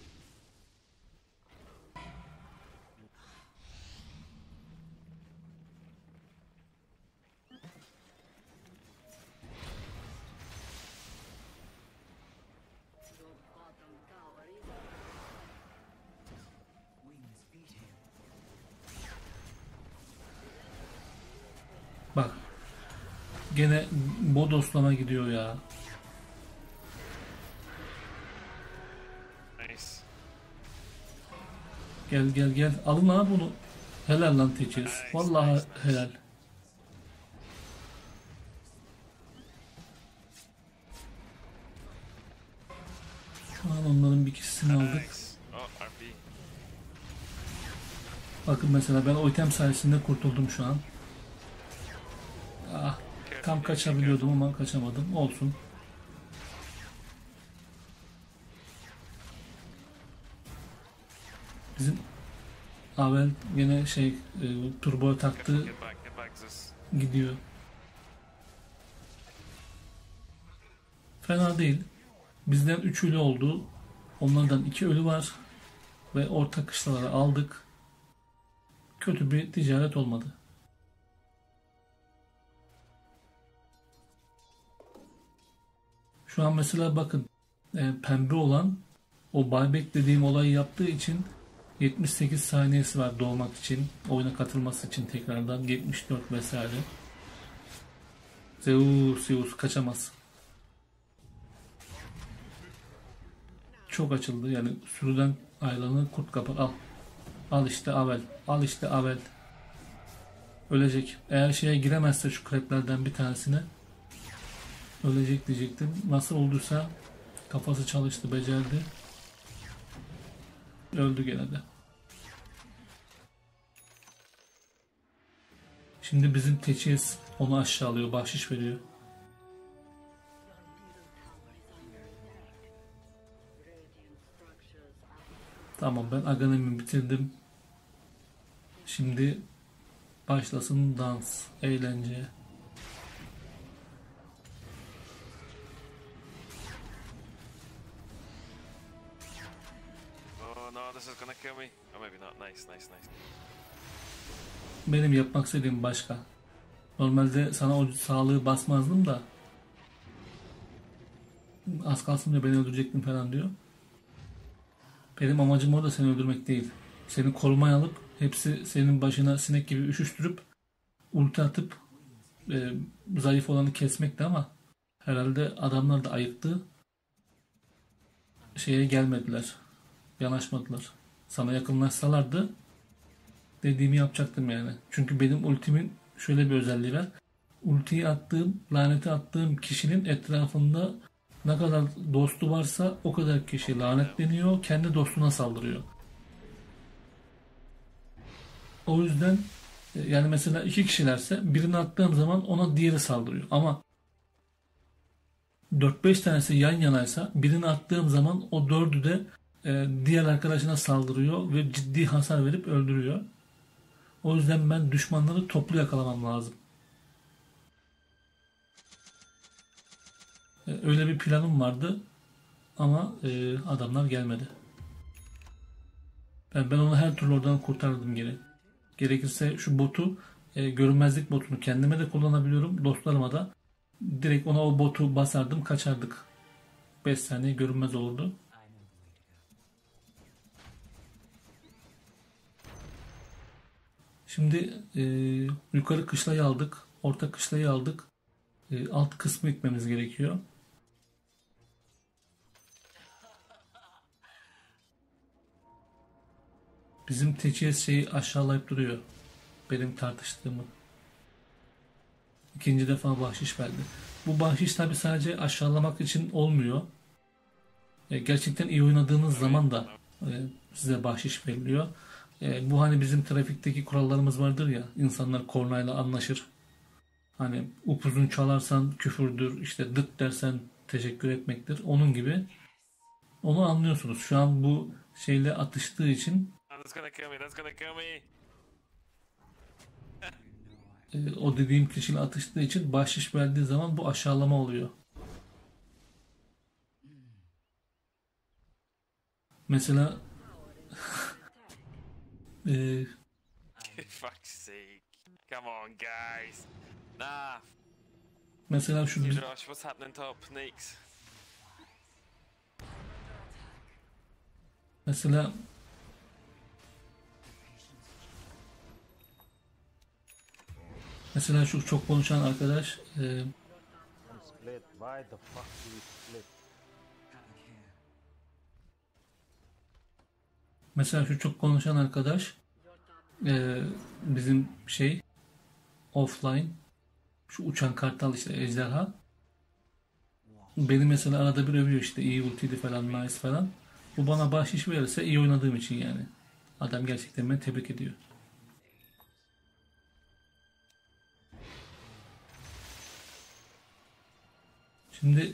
[SPEAKER 1] Bak. Gene bodoslama gidiyor ya.
[SPEAKER 2] Nice.
[SPEAKER 1] Gel. Alın abi bunu. Helal lan Teçhiz. Vallahi helal. Şu an onların bir kişisini aldık.
[SPEAKER 2] Nice. Oh, RP.
[SPEAKER 1] Bakın mesela ben o item sayesinde kurtuldum şu an. Ah, tam kaçabiliyordum ama kaçamadım. Olsun. Bizim Avel yine turbo taktı,
[SPEAKER 2] Get back, Zeus.
[SPEAKER 1] gidiyor. Fena değil. Bizden 3 ölü oldu. Onlardan 2 ölü var. Ve orta kışlaları aldık. Kötü bir ticaret olmadı. Şu an mesela bakın pembe olan o buyback dediğim olayı yaptığı için 78 saniyesi var doğmak için, oyuna katılması için tekrardan 74 vesaire. Zeus kaçamaz. Çok açıldı yani sürüden ayrılanı kurt kapar. Al işte Avel. Ölecek. Eğer şeye giremezse şu kreplerden bir tanesine ölecek diyecektim. Nasıl olduysa kafası çalıştı, becerdi. Öldü gene de. Şimdi bizim Teçhiz onu aşağılıyor, bahşiş veriyor. Tamam, ben Aghanem'i bitirdim. Şimdi başlasın dans, eğlence.
[SPEAKER 2] Oh no, this is gonna kill me. Oh, maybe not. Nice.
[SPEAKER 1] Benim yapmak istediğim başka. Normalde sana o sağlığı basmazdım da az kalsın diyor beni öldürecektin falan diyor. Benim amacım orada seni öldürmek değil. Seni korumaya alıp hepsi senin başına sinek gibi üşüştürüp ulti atıp zayıf olanı kesmekti ama herhalde adamlar da ayıktı. Şeye gelmediler. Yanaşmadılar. Sana yakınlaşsalardı dediğimi yapacaktım yani. Çünkü benim ultimin şöyle bir özelliği var. Ultiyi attığım, laneti attığım kişinin etrafında ne kadar dostu varsa o kadar kişi lanetleniyor, kendi dostuna saldırıyor. O yüzden yani mesela iki kişilerse birini attığım zaman ona diğeri saldırıyor. Ama 4-5 tanesi yan yanaysa birini attığım zaman o dördü de diğer arkadaşına saldırıyor ve ciddi hasar verip öldürüyor. O yüzden ben düşmanları toplu yakalamam lazım. Öyle bir planım vardı ama adamlar gelmedi. Ben onu her türlü oradan kurtardım geri. Gerekirse şu botu, görünmezlik botunu kendime de kullanabiliyorum. Dostlarıma da direkt ona o botu basardım, kaçardık. 5 saniye görünmez olurdu. Şimdi yukarı kışlayı aldık. Orta kışlayı aldık. Alt kısmı yıkmamız gerekiyor. Bizim TCS şeyi aşağılayıp duruyor. Benim tartıştığımı. İkinci defa bahşiş verdi. Bu bahşiş tabi sadece aşağılamak için olmuyor. Gerçekten iyi oynadığınız zaman da size bahşiş veriliyor. Bu hani bizim trafikteki kurallarımız vardır ya. İnsanlar kornayla anlaşır. Hani upuzun çalarsan küfürdür, işte dıt dersen teşekkür etmektir. Onun gibi. Onu anlıyorsunuz. Şu an bu şeyle atıştığı için
[SPEAKER 2] That's gonna kill me, that's gonna kill me.
[SPEAKER 1] o dediğim kişiyle atıştığı için bahşiş verdiği zaman bu aşağılama oluyor. Mesela
[SPEAKER 2] Fuck's sake. Come on, guys. Nah.
[SPEAKER 1] mesela şu
[SPEAKER 2] Josh, what's happening top? Neeks.
[SPEAKER 1] mesela şu çok konuşan arkadaş
[SPEAKER 3] I'm split. Why the fuck do we split?
[SPEAKER 1] mesela şu çok konuşan arkadaş bizim şey offline şu uçan kartal işte ejderha beni mesela arada bir övüyor işte iyi ultiydi falan nice falan. Bu bana bahşiş verirse iyi oynadığım için yani. Adam gerçekten beni tebrik ediyor. Şimdi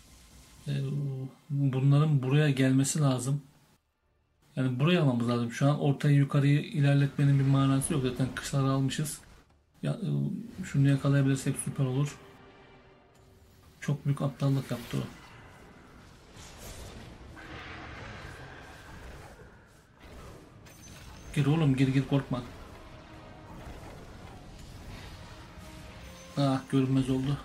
[SPEAKER 1] bunların buraya gelmesi lazım. Yani buraya almamız lazım. Şu an ortayı yukarıyı ilerletmenin bir manası yok. Zaten kışları almışız. Ya, şunu yakalayabilirsek süper olur. Çok büyük aptallık yaptı o. Gir oğlum gir korkma. Ah görünmez oldu.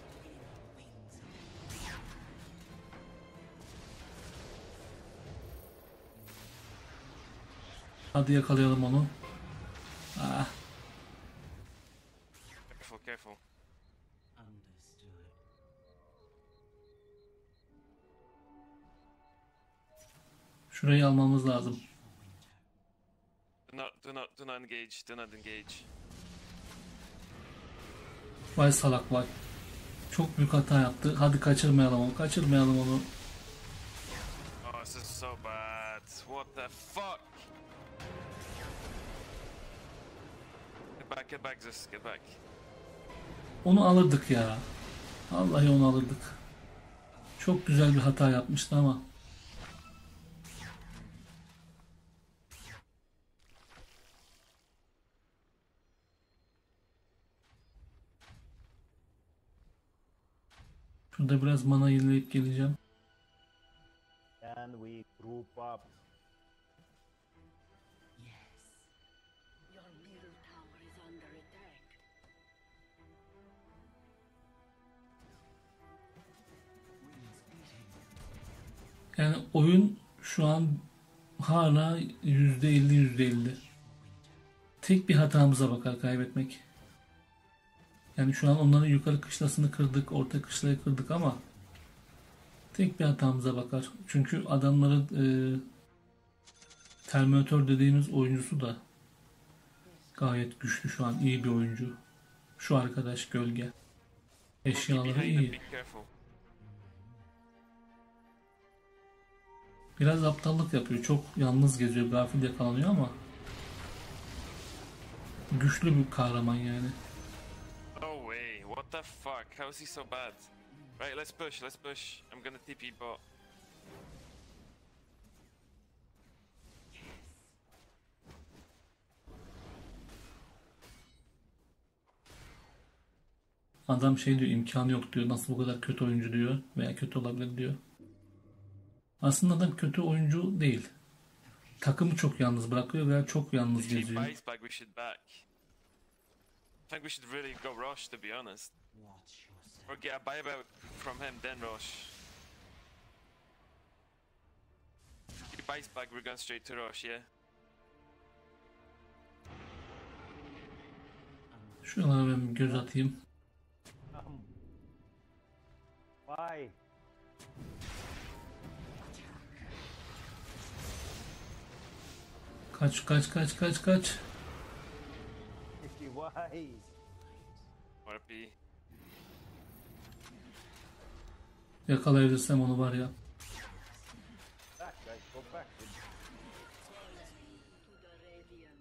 [SPEAKER 1] Hadi yakalayalım onu. Ah.
[SPEAKER 2] Careful, careful.
[SPEAKER 1] Şurayı almamız lazım.
[SPEAKER 2] Do not engage, do not engage.
[SPEAKER 1] Vay salak vay. Çok büyük hata yaptı. Hadi kaçırmayalım onu. Kaçırmayalım onu.
[SPEAKER 2] Oh, this is so bad. What the fuck? Get back, Zeus, get back.
[SPEAKER 1] Onu alırdık ya. Vallahi onu alırdık. Çok güzel bir hata yapmıştı ama. Şurada biraz mana yenileyip geleceğim.
[SPEAKER 3] Can we group up?
[SPEAKER 4] Your middle tower is under attack.
[SPEAKER 1] Yani oyun şu an hala %50. Tek bir hatamıza bakar kaybetmek. Yani şu an onların yukarı kışlasını kırdık, orta kışlayı kırdık ama tek bir hatamıza bakar. Çünkü adamların Terminator dediğimiz oyuncusu da gayet güçlü şu an. İyi bir oyuncu. Şu arkadaş gölge. Eşyaları
[SPEAKER 2] Behind them,
[SPEAKER 1] iyi.
[SPEAKER 2] be careful.
[SPEAKER 1] Biraz aptallık yapıyor. Çok yalnız geziyor. Gafil yakalanıyor ama güçlü bir kahraman yani.
[SPEAKER 2] No way. What the fuck? How is he so bad? Right, let's push. Let's push. I'm gonna TP bot.
[SPEAKER 1] Adam şey diyor, imkanı yok diyor. Nasıl bu kadar kötü oyuncu diyor. Veya kötü olabilir diyor. Aslında adam kötü oyuncu değil. Takımı çok yalnız bırakıyor veya çok yalnız
[SPEAKER 2] If he
[SPEAKER 1] geziyor.
[SPEAKER 2] buys back, we should back. I think we should really go Rosh, to be honest. Or get a buyback from him, then Rosh. If he buys back, we're going straight to Rosh, yeah?
[SPEAKER 1] Şuralara ben bir göz atayım.
[SPEAKER 3] Why?
[SPEAKER 1] Kaç.
[SPEAKER 3] Why?
[SPEAKER 2] RP.
[SPEAKER 1] Yakalayabilirsem onu var ya.
[SPEAKER 3] Back, guys, go back.
[SPEAKER 4] To the Radiant.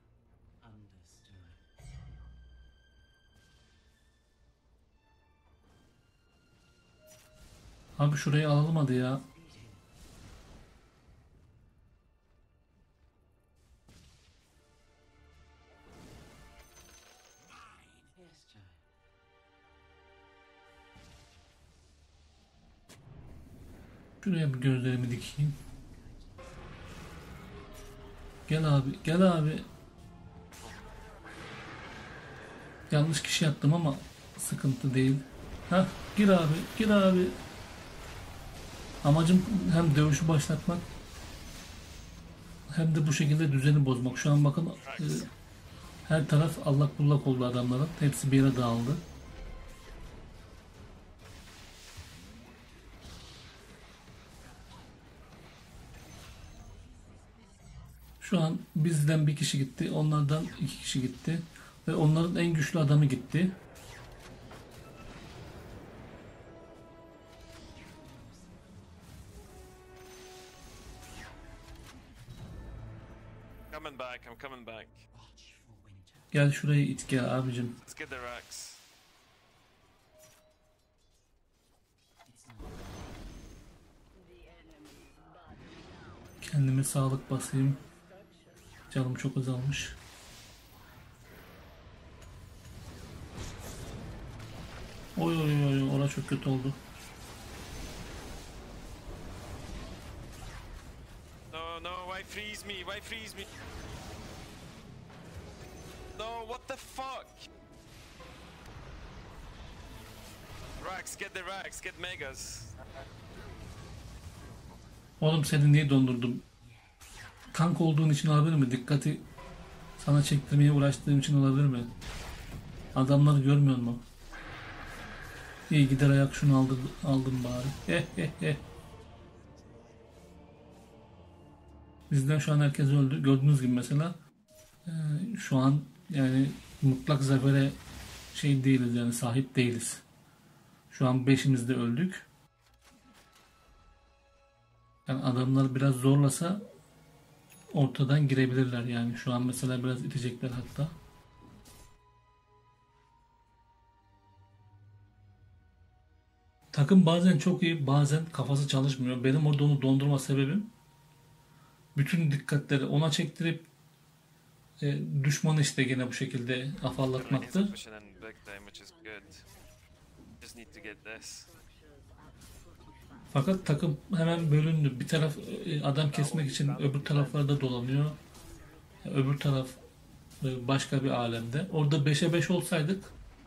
[SPEAKER 1] Abi şurayı alalım hadi ya. Şuraya bir gözlerimi dikeyim. Gel abi. Yanlış kişi attım ama sıkıntı değil. Hah, gir abi. Amacım hem dövüşü başlatmak hem de bu şekilde düzeni bozmak. Şu an bakın her taraf allak bullak oldu adamların. Hepsi bir yere dağıldı. Şu an bizden bir kişi gitti. Onlardan 2 kişi gitti. Ve onların en güçlü adamı gitti.
[SPEAKER 2] Coming back, I'm coming back.
[SPEAKER 1] Gel şurayı it gel abicim.
[SPEAKER 2] Let's get the racks.
[SPEAKER 1] Kendime sağlık basayım. Canım çok azalmış. Oy, orası çok kötü oldu.
[SPEAKER 2] No, why freeze me? Why freeze me? No, what the fuck? Racks, get the racks, get megas.
[SPEAKER 1] Oğlum seni niye dondurdum? Tank olduğun için olabilir mi? Dikkati sana çektirmeye uğraştığım için olabilir mi? Adamları görmüyor musun? İyi gider ayak şunu aldım bari. Bizden şu an herkes öldü. Gördüğünüz gibi mesela şu an yani mutlak zafere şey değiliz yani sahip değiliz. Şu an 5'imiz de öldük. Yani adamlar biraz zorlasa ortadan girebilirler yani. Şu an mesela biraz itecekler hatta. Takım bazen çok iyi, bazen kafası çalışmıyor. Benim orada onu dondurma sebebim bütün dikkatleri ona çektirip düşmanı işte gene bu şekilde afallatmaktı.
[SPEAKER 2] Pushing in big time, which is good. Just need to get this.
[SPEAKER 1] Fakat takım hemen bölündü. Bir taraf adam kesmek için öbür taraflarda dolanıyor. Öbür taraf başka bir alemde. Orada 5'e 5 olsaydık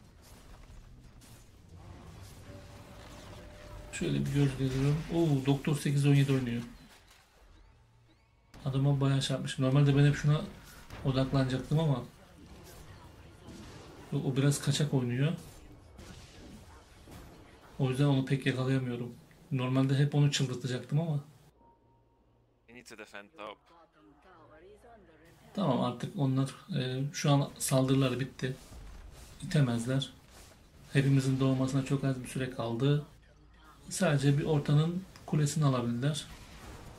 [SPEAKER 1] şöyle bir göz geziyorum. Oo, Doktor 817 oynuyor. Adama bayağı çarpmış. Normalde ben hep şuna odaklanacaktım ama o biraz kaçak oynuyor. O yüzden onu pek yakalayamıyorum. Normalde hep onu çıldırtacaktım ama.
[SPEAKER 2] You need to defend top.
[SPEAKER 4] Bottom tower is under attack.
[SPEAKER 1] Tamam artık onlar şu an saldırıları bitti. İtemezler. Hepimizin doğmasına çok az bir süre kaldı. Sadece bir ortanın kulesini alabildiler.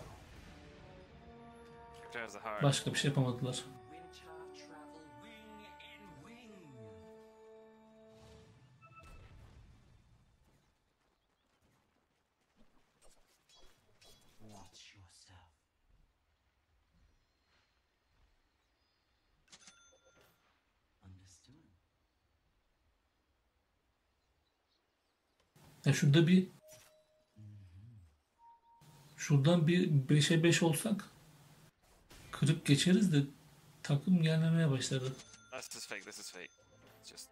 [SPEAKER 2] There's a heart.
[SPEAKER 1] Başka bir şey yapamadılar. Ya şuradan bir 5'e 5 olsak kırıp geçeriz de takım gelmemeye başladı.
[SPEAKER 2] This is fake, this is fake. It's just...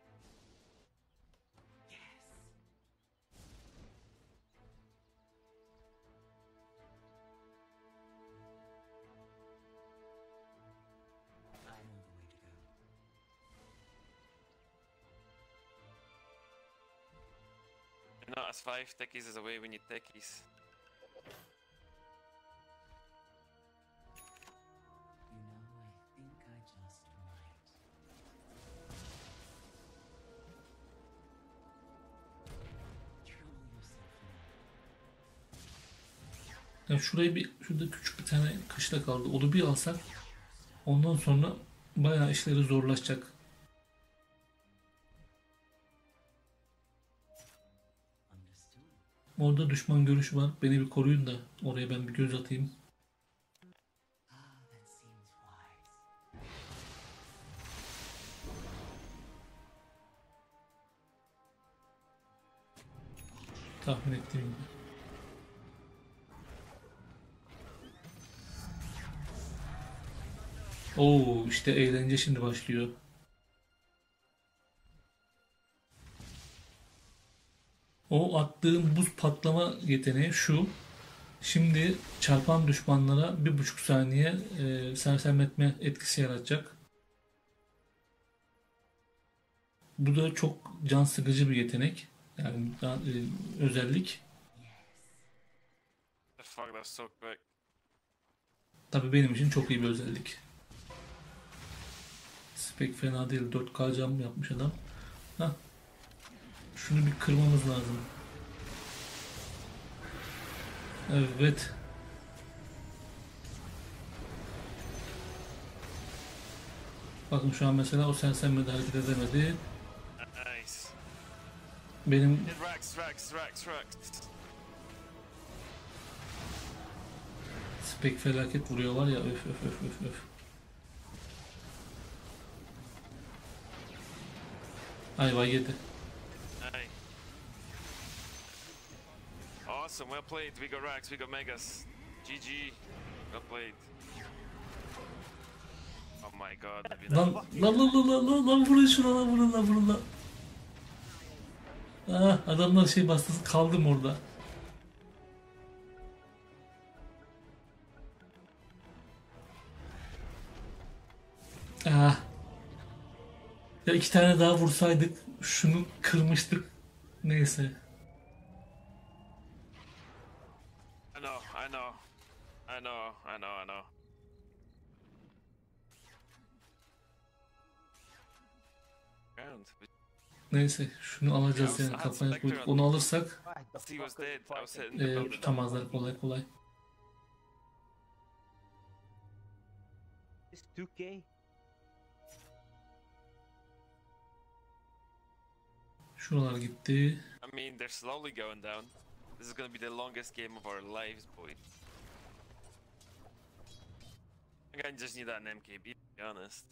[SPEAKER 2] You're not as 5 techies is away, we need techies.
[SPEAKER 1] Ya şurada küçük bir tane kışla kaldı. Onu bir alsak ondan sonra bayağı işleri zorlaşacak. Orada düşman görüşü var. Beni bir koruyun da oraya ben bir göz atayım. Tahmin ettiğim gibi. Oo, işte eğlence şimdi başlıyor. O attığım buz patlama yeteneği şu. Şimdi çarpan düşmanlara 1,5 saniye sersemletme etkisi yaratacak. Bu da çok can sıkıcı bir yetenek. Yani özellik.
[SPEAKER 2] The fuck, that's so quick.
[SPEAKER 1] Tabii benim için çok iyi bir özellik. Pek fena değil. 4K cam yapmış adam. Hah. Şunu bir kırmamız lazım. Evet. Bakın şu an mesela o sersemledi, hareket edemedi.
[SPEAKER 2] Nice.
[SPEAKER 1] Benim
[SPEAKER 2] Hit Rax.
[SPEAKER 1] spek felaket vuruyor var ya, öf. Ayva yedi.
[SPEAKER 2] Aye. Awesome, well played. We got Rax, we got Megas. GG. Well played. Oh my god.
[SPEAKER 1] Lan vurun şuna, vurun lan. Ah, adamlar şey bastı, kaldım orada. Ah. Ya 2 tane daha vursaydık şunu kırmıştık. Neyse.
[SPEAKER 2] I know. Ground.
[SPEAKER 1] Neyse şunu alacağız yani, kafaya koyduk. Onu alırsak
[SPEAKER 2] He was dead. I was hitting the building.
[SPEAKER 1] tutamazlar kolay.
[SPEAKER 3] It's 2K.
[SPEAKER 1] Şuralar gitti.
[SPEAKER 2] I mean, they're slowly going down. This is gonna be the longest game of our lives, boy. I think I just need an MKB, to be honest.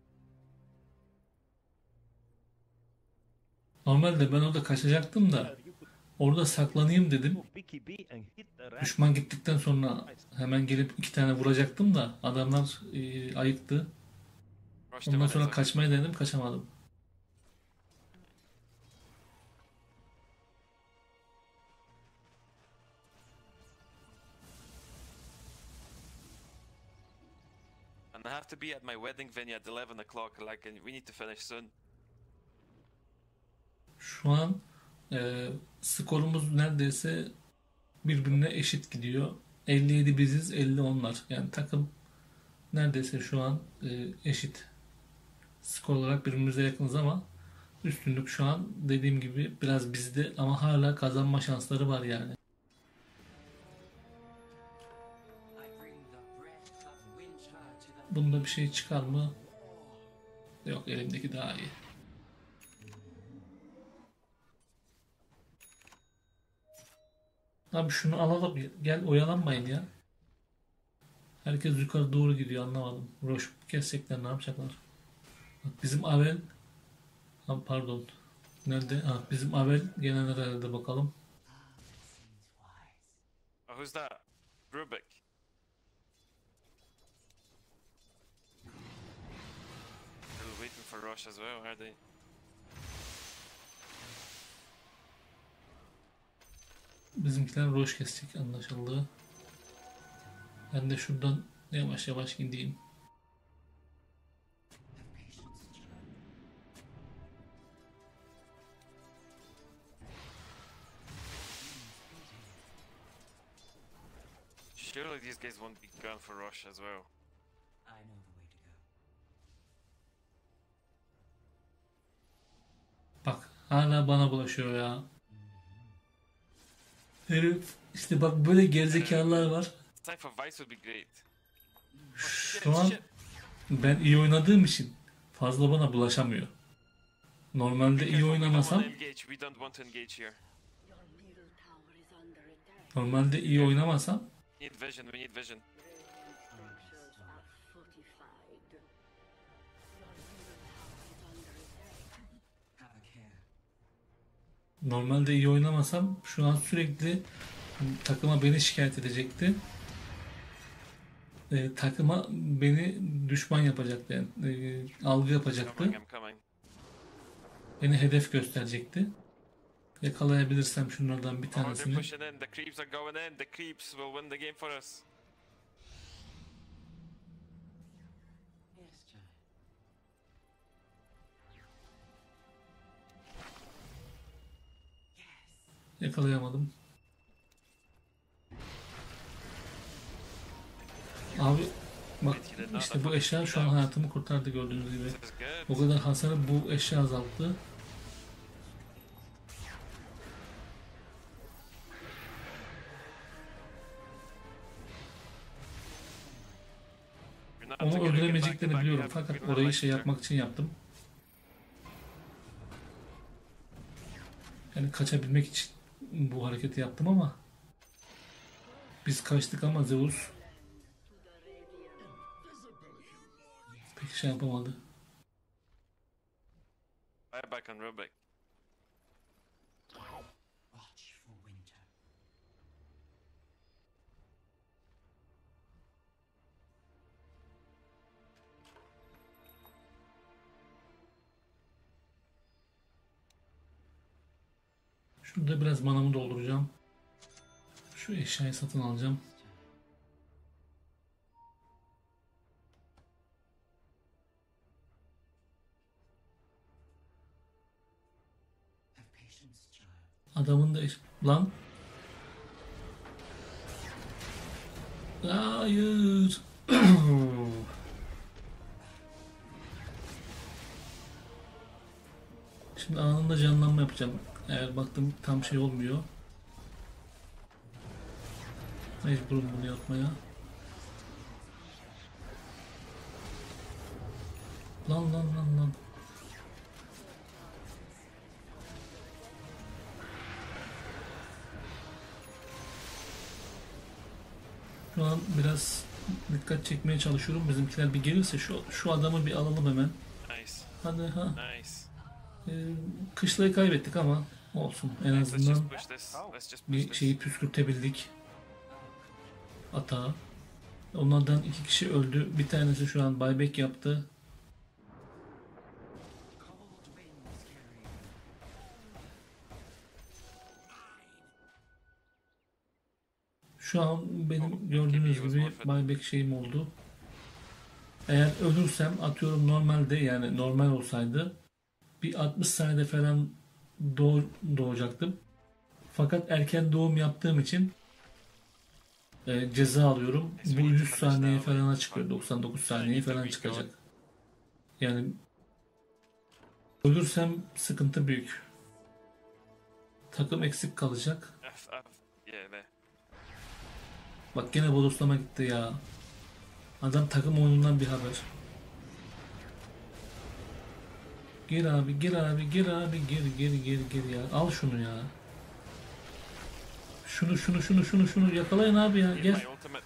[SPEAKER 1] Normalde ben orada kaçacaktım da orada saklanayım dedim. Düşman gittikten sonra hemen gelip 2 tane vuracaktım da adamlar ayıktı. Ondan sonra kaçmayı denedim, kaçamadım.
[SPEAKER 2] And I have to be at my wedding venue at 11 o'clock, like, and we need to finish soon.
[SPEAKER 1] Şu an skorumuz neredeyse birbirine eşit gidiyor. 57 biziz, 50 onlar. Yani takım neredeyse şu an eşit. Skor olarak birbirimize yakınız ama üstünlük şu an dediğim gibi biraz bizde, ama hala kazanma şansları var yani. Bunda bir şey çıkar mı? Yok, elimdeki daha iyi. Abi şunu alalım. Gel, oyalanmayın ya. Herkes yukarı doğru gidiyor, anlamadım. Roş kesecekler, ne yapacaklar? Bak bizim Avel. Ha, pardon. Nerede? Ha, bizim Avel gelen herhalde, bakalım.
[SPEAKER 2] who's that? Rubik. They're waiting for Rosh as well, are they?
[SPEAKER 1] Bizimkiler roş kesecek anlaşıldı. Ben de şuradan yavaş yavaş gideyim.
[SPEAKER 2] Surely these guys won't be going for Rosh as well.
[SPEAKER 5] I know the way to go.
[SPEAKER 1] Bak hala bana bulaşıyor ya. Herif işte bak böyle gerizekalılar var.
[SPEAKER 2] Time for Vice would be great.
[SPEAKER 1] Şu an ben iyi oynadığım için fazla bana bulaşamıyor. Normalde iyi oynamasam,
[SPEAKER 2] We don't want to engage here.
[SPEAKER 4] Your middle tower is under attack.
[SPEAKER 1] normalde iyi oynamasam
[SPEAKER 2] Need vision, we need vision.
[SPEAKER 4] Structures are fortified. Your middle tower is under attack.
[SPEAKER 5] Have a care.
[SPEAKER 1] normalde iyi oynamasam şu an sürekli takıma beni şikayet edecekti. Takıma beni düşman yapacaktı. Yani, algı
[SPEAKER 2] Coming,
[SPEAKER 1] yapacaktı.
[SPEAKER 2] I'm coming.
[SPEAKER 1] Beni hedef gösterecekti. Yakalayabilirsem şunlardan bir
[SPEAKER 2] Oh, they're
[SPEAKER 1] tanesini.
[SPEAKER 2] pushing in. The creeps are going in. The creeps will win the game for us.
[SPEAKER 5] Yes, child.
[SPEAKER 1] Yakalayamadım. Abi bak işte bu eşya şu an hayatımı kurtardı gördüğünüz gibi.
[SPEAKER 2] This is
[SPEAKER 1] O
[SPEAKER 2] good.
[SPEAKER 1] kadar hasarı bu eşya azalttı.
[SPEAKER 2] You're not
[SPEAKER 1] Onu
[SPEAKER 2] together, get back to
[SPEAKER 1] öldüremeyeceklerini
[SPEAKER 2] back.
[SPEAKER 1] biliyorum
[SPEAKER 2] We
[SPEAKER 1] fakat
[SPEAKER 2] don't have
[SPEAKER 1] orayı
[SPEAKER 2] life
[SPEAKER 1] şey
[SPEAKER 2] here.
[SPEAKER 1] yapmak için yaptım. Yani kaçabilmek için bu hareketi yaptım ama biz kaçtık ama Zeus pek şey yapamadı.
[SPEAKER 2] Buy back on Rubik.
[SPEAKER 5] Watch for winter.
[SPEAKER 1] Şurada biraz manamı dolduracağım. Şu eşyayı satın alacağım.
[SPEAKER 5] Have patience, child.
[SPEAKER 1] Adamın da lan. Hayır. Şimdi anında canlanma yapacağım. Eğer baktım tam şey olmuyor. Mecburum bunu yapmaya. Lan. Şu an biraz dikkat çekmeye çalışıyorum. Bizimkiler bir gelirse şu adamı bir alalım hemen.
[SPEAKER 2] Nice.
[SPEAKER 1] Hadi ha.
[SPEAKER 2] Nice.
[SPEAKER 1] Kışlayı kaybettik ama olsun. En
[SPEAKER 2] Let's
[SPEAKER 1] azından
[SPEAKER 2] just push this. Let's just push
[SPEAKER 1] bir
[SPEAKER 2] this.
[SPEAKER 1] şeyi püskürtebildik. Atağı. Onlardan 2 kişi öldü. Bir tanesi şu an buyback yaptı.
[SPEAKER 5] Cold winds carry.
[SPEAKER 1] Şu an benim gördüğünüz gibi buyback şeyim oldu. Eğer ölürsem atıyorum normalde yani normal olsaydı bir 60 saniyede falan doğacaktım. Fakat erken doğum yaptığım için ceza alıyorum. Bu 100 saniye falan çıkıyor. 99 saniye falan çıkacak. Yani ölürsem sıkıntı büyük. Takım eksik kalacak.
[SPEAKER 2] Yeah, there.
[SPEAKER 1] Bak gene bodoslama gitti ya. Adam takım oyunundan bir haber. Gir abi, gir ya. Al şunu ya. Şunu yakalayın abi ya.
[SPEAKER 2] Use
[SPEAKER 1] Gel.
[SPEAKER 2] my ultimate.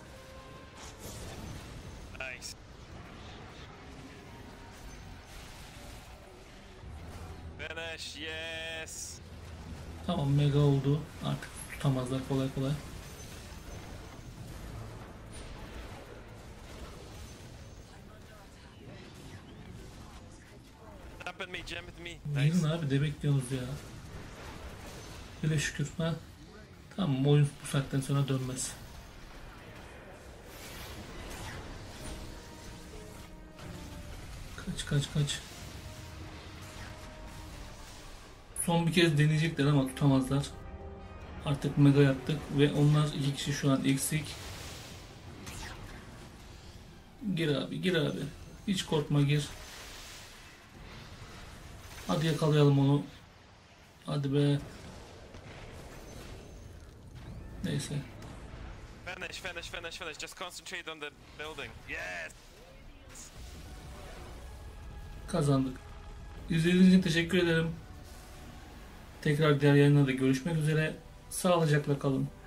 [SPEAKER 2] Nice. Finish, yes.
[SPEAKER 1] Tamam mega oldu. Artık tutamazlar kolay kolay.
[SPEAKER 2] at me, jump at me.
[SPEAKER 1] Girin
[SPEAKER 2] Nice.
[SPEAKER 1] abi, de bekliyorsunuz ya. Hele şükür ha. Tamam, oyun bu saatten sonra dönmez. Kaç. Son bir kez deneyecekler ama tutamazlar. Artık mega yaptık ve onlar 2 kişi şu an eksik. Gir abi. Hiç korkma, gir. Hadi yakalayalım onu. Hadi be. Neyse.
[SPEAKER 2] Finish. Just concentrate on the building. Yes!
[SPEAKER 1] Kazandık. İzlediğiniz için teşekkür ederim. Tekrar diğer yayınlarda görüşmek üzere. Sağlıcakla kalın.